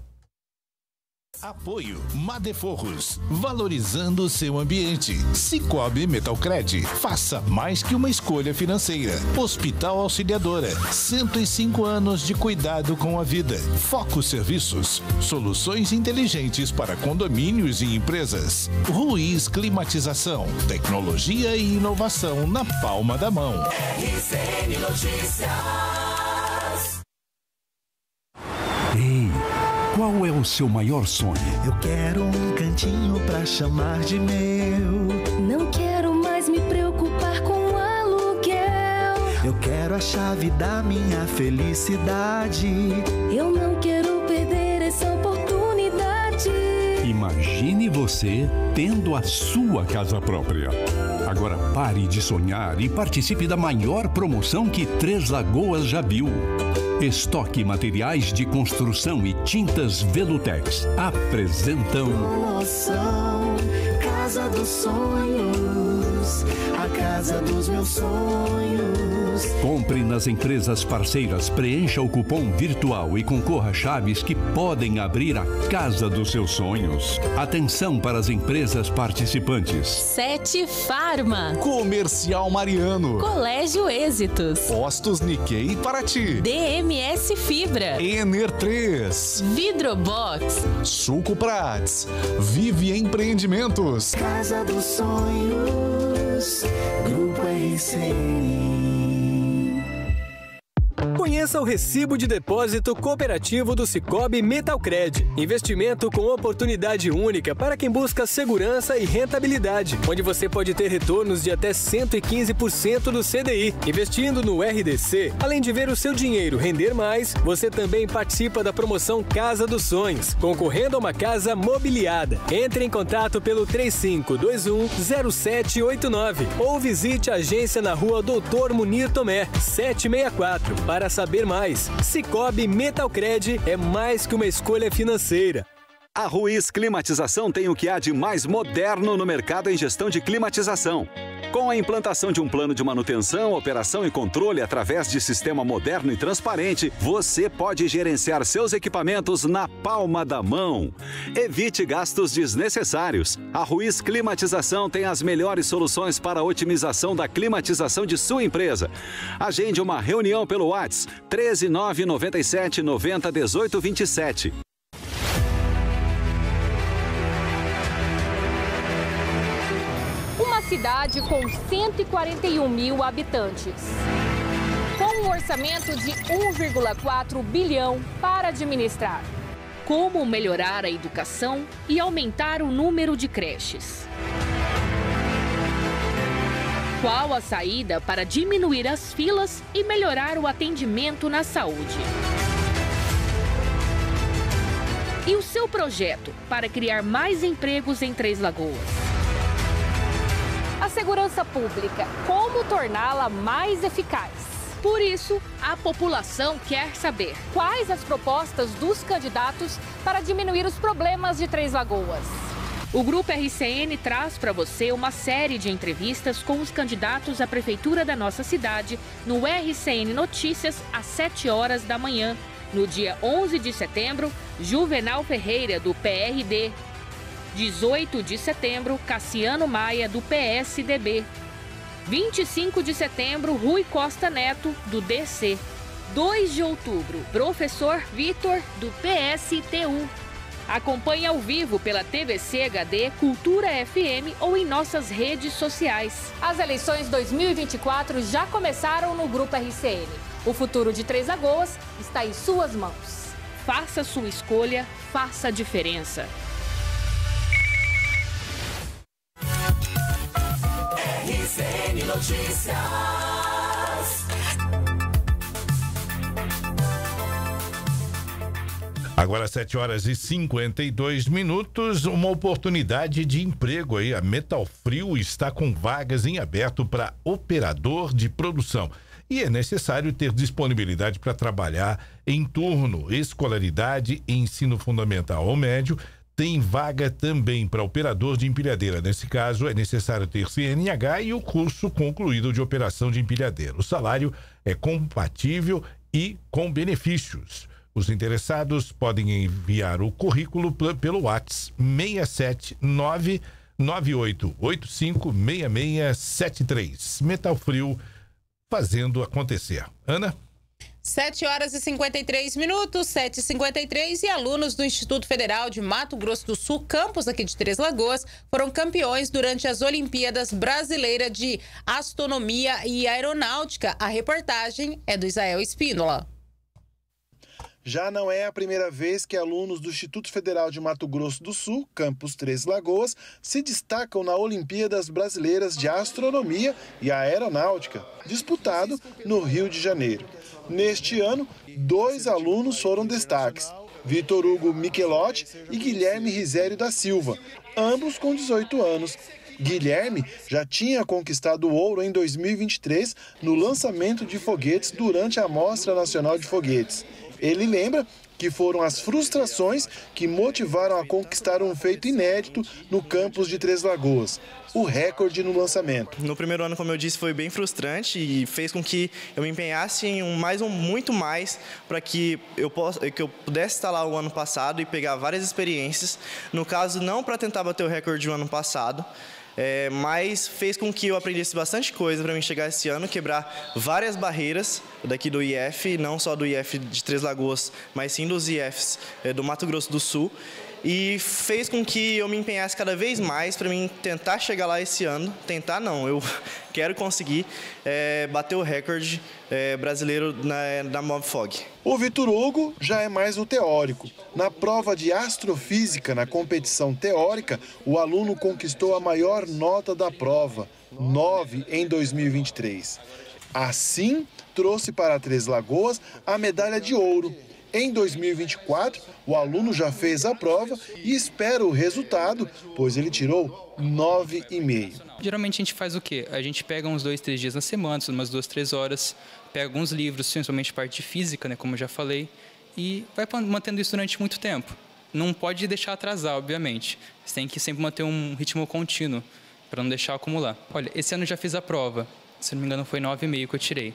Apoio Madeforros, valorizando o seu ambiente. Cicobi Metalcred, faça mais que uma escolha financeira. Hospital Auxiliadora, cento e cinco anos de cuidado com a vida. Foco Serviços, soluções inteligentes para condomínios e empresas. Ruiz Climatização, tecnologia e inovação na palma da mão. R C N Notícias. Ei, qual é o seu maior sonho? Eu quero um cantinho pra chamar de meu. Não quero mais me preocupar com aluguel. Eu quero a chave da minha felicidade. Eu não quero perder essa oportunidade. Imagine você tendo a sua casa própria. Agora pare de sonhar e participe da maior promoção que Três Lagoas já viu. Estoque Materiais de Construção e Tintas Velutex apresentam Promoção Casa dos Sonhos, a casa dos meus sonhos. Compre nas empresas parceiras, preencha o cupom virtual e concorra a chaves que podem abrir a casa dos seus sonhos. Atenção para as empresas participantes. Sete Farma. Comercial Mariano. Colégio Êxitos. Postos Nikkei Paraty. D M S Fibra. Ener três. Vidrobox. Suco Prats. Vive Empreendimentos. Casa dos Sonhos, Grupo R C N. Conheça o recibo de depósito cooperativo do Cicobi Metalcred. Investimento com oportunidade única para quem busca segurança e rentabilidade, onde você pode ter retornos de até cento e quinze por cento do C D I. Investindo no R D C, além de ver o seu dinheiro render mais, você também participa da promoção Casa dos Sonhos, concorrendo a uma casa mobiliada. Entre em contato pelo três cinco dois um zero sete oito nove ou visite a agência na rua Doutor Munir Tomé, setecentos e sessenta e quatro. Para saber mais, Cicobi Metalcred é mais que uma escolha financeira. A Ruiz Climatização tem o que há de mais moderno no mercado em gestão de climatização. Com a implantação de um plano de manutenção, operação e controle através de sistema moderno e transparente, você pode gerenciar seus equipamentos na palma da mão. Evite gastos desnecessários. A Ruiz Climatização tem as melhores soluções para a otimização da climatização de sua empresa. Agende uma reunião pelo WhatsApp treze nove nove sete noventa dezoito vinte e sete. Cidade com cento e quarenta e um mil habitantes. Com um orçamento de um vírgula quatro bilhão para administrar. Como melhorar a educação e aumentar o número de creches? Qual a saída para diminuir as filas e melhorar o atendimento na saúde? E o seu projeto para criar mais empregos em Três Lagoas? A segurança pública, como torná-la mais eficaz? Por isso, a população quer saber quais as propostas dos candidatos para diminuir os problemas de Três Lagoas. O Grupo R C N traz para você uma série de entrevistas com os candidatos à prefeitura da nossa cidade no R C N Notícias às sete horas da manhã. No dia onze de setembro, Juvenal Ferreira, do P R D. dezoito de setembro, Cassiano Maia, do P S D B. vinte e cinco de setembro, Rui Costa Neto, do D C. dois de outubro, Professor Vitor, do P S T U. Acompanhe ao vivo pela T V C H D, Cultura F M ou em nossas redes sociais. As eleições dois mil e vinte e quatro já começaram no Grupo R C N. O futuro de Três Lagoas está em suas mãos. Faça sua escolha, faça a diferença. R C N Notícias. Agora sete horas e cinquenta e dois minutos, uma oportunidade de emprego aí. A Metal Frio está com vagas em aberto para operador de produção. E é necessário ter disponibilidade para trabalhar em turno, escolaridade, ensino fundamental ou médio. Tem vaga também para operador de empilhadeira. Nesse caso, é necessário ter C N H e o curso concluído de operação de empilhadeira. O salário é compatível e com benefícios. Os interessados podem enviar o currículo pelo WhatsApp seis sete nove nove oito oito cinco seis seis sete três. Metal Frio fazendo acontecer. Ana? sete horas e cinquenta e três minutos, sete e cinquenta e três, e alunos do Instituto Federal de Mato Grosso do Sul, campus aqui de Três Lagoas, foram campeões durante as Olimpíadas Brasileiras de Astronomia e Aeronáutica. A reportagem é do Isael Espínola. Já não é a primeira vez que alunos do Instituto Federal de Mato Grosso do Sul, campus Três Lagoas, se destacam na Olimpíadas Brasileiras de Astronomia e Aeronáutica, disputado no Rio de Janeiro. Neste ano, dois alunos foram destaques, Vitor Hugo Michelotti e Guilherme Risério da Silva, ambos com dezoito anos. Guilherme já tinha conquistado o ouro em dois mil e vinte e três no lançamento de foguetes durante a Mostra Nacional de Foguetes. Ele lembra que foram as frustrações que motivaram a conquistar um feito inédito no campus de Três Lagoas, o recorde no lançamento. No primeiro ano, como eu disse, foi bem frustrante e fez com que eu me empenhasse em um, mais um, muito mais para que eu, possa, que eu pudesse estar lá o ano passado e pegar várias experiências. No caso, não para tentar bater o recorde do ano passado, É, mas fez com que eu aprendesse bastante coisa para mim chegar esse ano, quebrar várias barreiras daqui do I F, não só do I F de Três Lagoas, mas sim dos I Fs é, do Mato Grosso do Sul. e fez com que eu me empenhasse cada vez mais para mim tentar chegar lá esse ano. Tentar não, eu quero conseguir é, bater o recorde é, brasileiro na, na MobFog. O Vitor Hugo já é mais no teórico. Na prova de astrofísica, na competição teórica, o aluno conquistou a maior nota da prova, nove em dois mil e vinte e três. Assim, trouxe para Três Lagoas a medalha de ouro. Em dois mil e vinte e quatro, o aluno já fez a prova e espera o resultado, pois ele tirou nove vírgula cinco. Geralmente a gente faz o quê? A gente pega uns dois, três dias na semana, umas duas, três horas, pega alguns livros, principalmente parte de física, né, como eu já falei, e vai mantendo isso durante muito tempo. Não pode deixar atrasar, obviamente. Você tem que sempre manter um ritmo contínuo, para não deixar acumular. Olha, esse ano eu já fiz a prova, se não me engano foi nove vírgula cinco que eu tirei.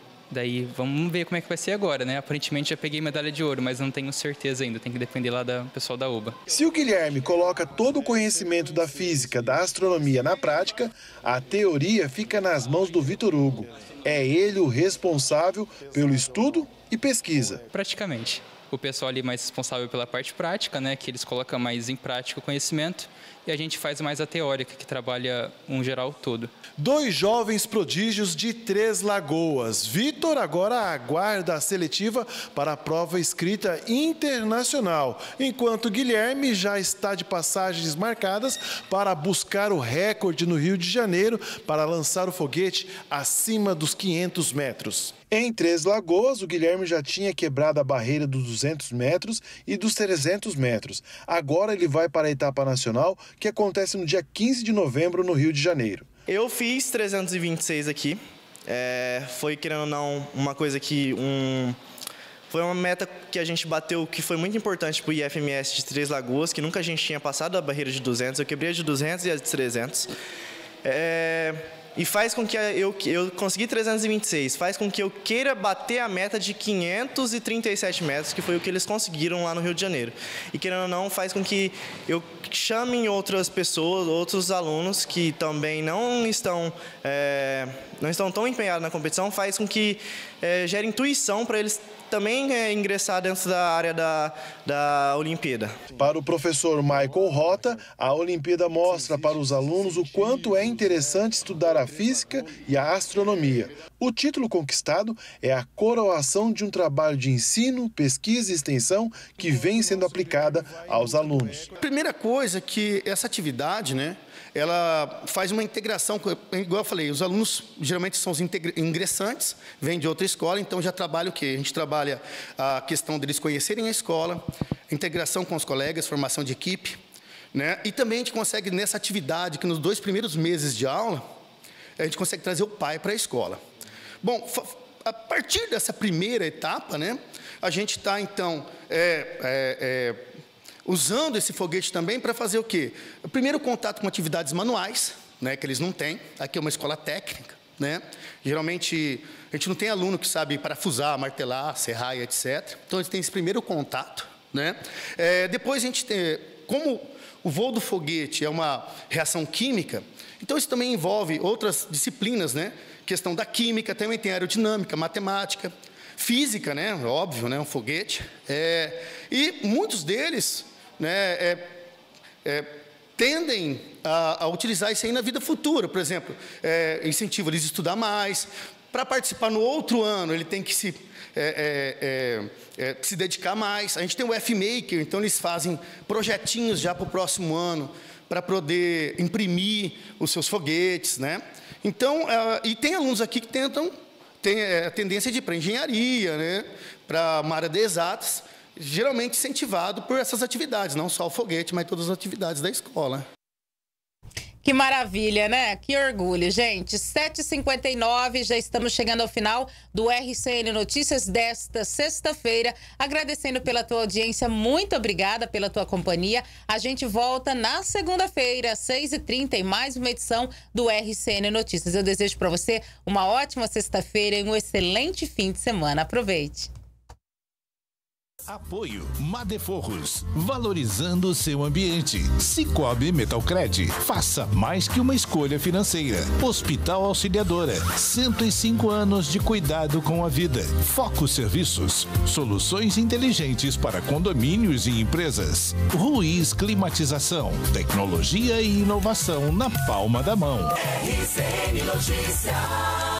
Daí vamos ver como é que vai ser agora, né? Aparentemente já peguei medalha de ouro, mas não tenho certeza ainda, tem que depender lá do pessoal da U B A. Se o Guilherme coloca todo o conhecimento da física, da astronomia na prática, a teoria fica nas mãos do Vitor Hugo. É ele o responsável pelo estudo e pesquisa. Praticamente. O pessoal ali mais responsável pela parte prática, né? Que eles colocam mais em prática o conhecimento. E a gente faz mais a teórica, que trabalha um geral todo. Dois jovens prodígios de Três Lagoas. Vitor agora aguarda a seletiva para a prova escrita internacional, enquanto Guilherme já está de passagens marcadas para buscar o recorde no Rio de Janeiro para lançar o foguete acima dos quinhentos metros. Em Três Lagoas, o Guilherme já tinha quebrado a barreira dos duzentos metros e dos trezentos metros. Agora ele vai para a etapa nacional, que acontece no dia quinze de novembro no Rio de Janeiro. Eu fiz trezentos e vinte e seis aqui. É, foi, querendo ou não, uma coisa que... Um, foi uma meta que a gente bateu, que foi muito importante para o I F M S de Três Lagoas, que nunca a gente tinha passado a barreira de duzentos. Eu quebrei a de duzentos e a de trezentos. É... E faz com que eu, eu consegui trezentos e vinte e seis, faz com que eu queira bater a meta de quinhentos e trinta e sete metros, que foi o que eles conseguiram lá no Rio de Janeiro. E querendo ou não, faz com que eu chame outras pessoas, outros alunos que também não estão, é, não estão tão empenhados na competição, faz com que é, gere intuição para eles também é, ingressar dentro da área da, da Olimpíada. Para o professor Michael Rota, a Olimpíada mostra para os alunos o quanto é interessante estudar a física e a astronomia. O título conquistado é a coroação de um trabalho de ensino, pesquisa e extensão que vem sendo aplicada aos alunos. Primeira coisa que essa atividade, né, ela faz uma integração, igual eu falei, os alunos geralmente são os ingressantes, vêm de outra escola, então já trabalha o quê? A gente trabalha a questão deles conhecerem a escola, integração com os colegas, formação de equipe, né? E também a gente consegue, nessa atividade, que nos dois primeiros meses de aula, a gente consegue trazer o pai para a escola. Bom, a partir dessa primeira etapa, né, a gente está, então, é, é, é, usando esse foguete também para fazer o quê? O primeiro contato com atividades manuais, né, que eles não têm. Aqui é uma escola técnica, né? Geralmente, a gente não tem aluno que sabe parafusar, martelar, serrar e etcétera. Então, a gente tem esse primeiro contato, né? É, depois, a gente tem, como o voo do foguete é uma reação química, então isso também envolve outras disciplinas, né? Questão da química, também tem aerodinâmica, matemática, física, né? Óbvio, né? Um foguete. É, e muitos deles, né, é, é, tendem a, a utilizar isso aí na vida futura. Por exemplo, é, incentivo eles a estudar mais. Para participar no outro ano, ele tem que se, é, é, é, se dedicar mais. A gente tem o F-Maker, então eles fazem projetinhos já para o próximo ano, para poder imprimir os seus foguetes, né? Então, uh, e tem alunos aqui que tentam, tem a tendência de ir para engenharia, né? Para uma área de exatas, geralmente incentivado por essas atividades, não só o foguete, mas todas as atividades da escola. Que maravilha, né? Que orgulho, gente. sete e cinquenta e nove, já estamos chegando ao final do R C N Notícias desta sexta-feira. Agradecendo pela tua audiência, muito obrigada pela tua companhia. A gente volta na segunda-feira, às seis e trinta, em mais uma edição do R C N Notícias. Eu desejo para você uma ótima sexta-feira e um excelente fim de semana. Aproveite. Apoio Madeforros, valorizando o seu ambiente. Cicobi Metalcred, faça mais que uma escolha financeira. Hospital Auxiliadora, cento e cinco anos de cuidado com a vida. Foco Serviços, soluções inteligentes para condomínios e empresas. Ruiz Climatização, tecnologia e inovação na palma da mão. R C N Notícias.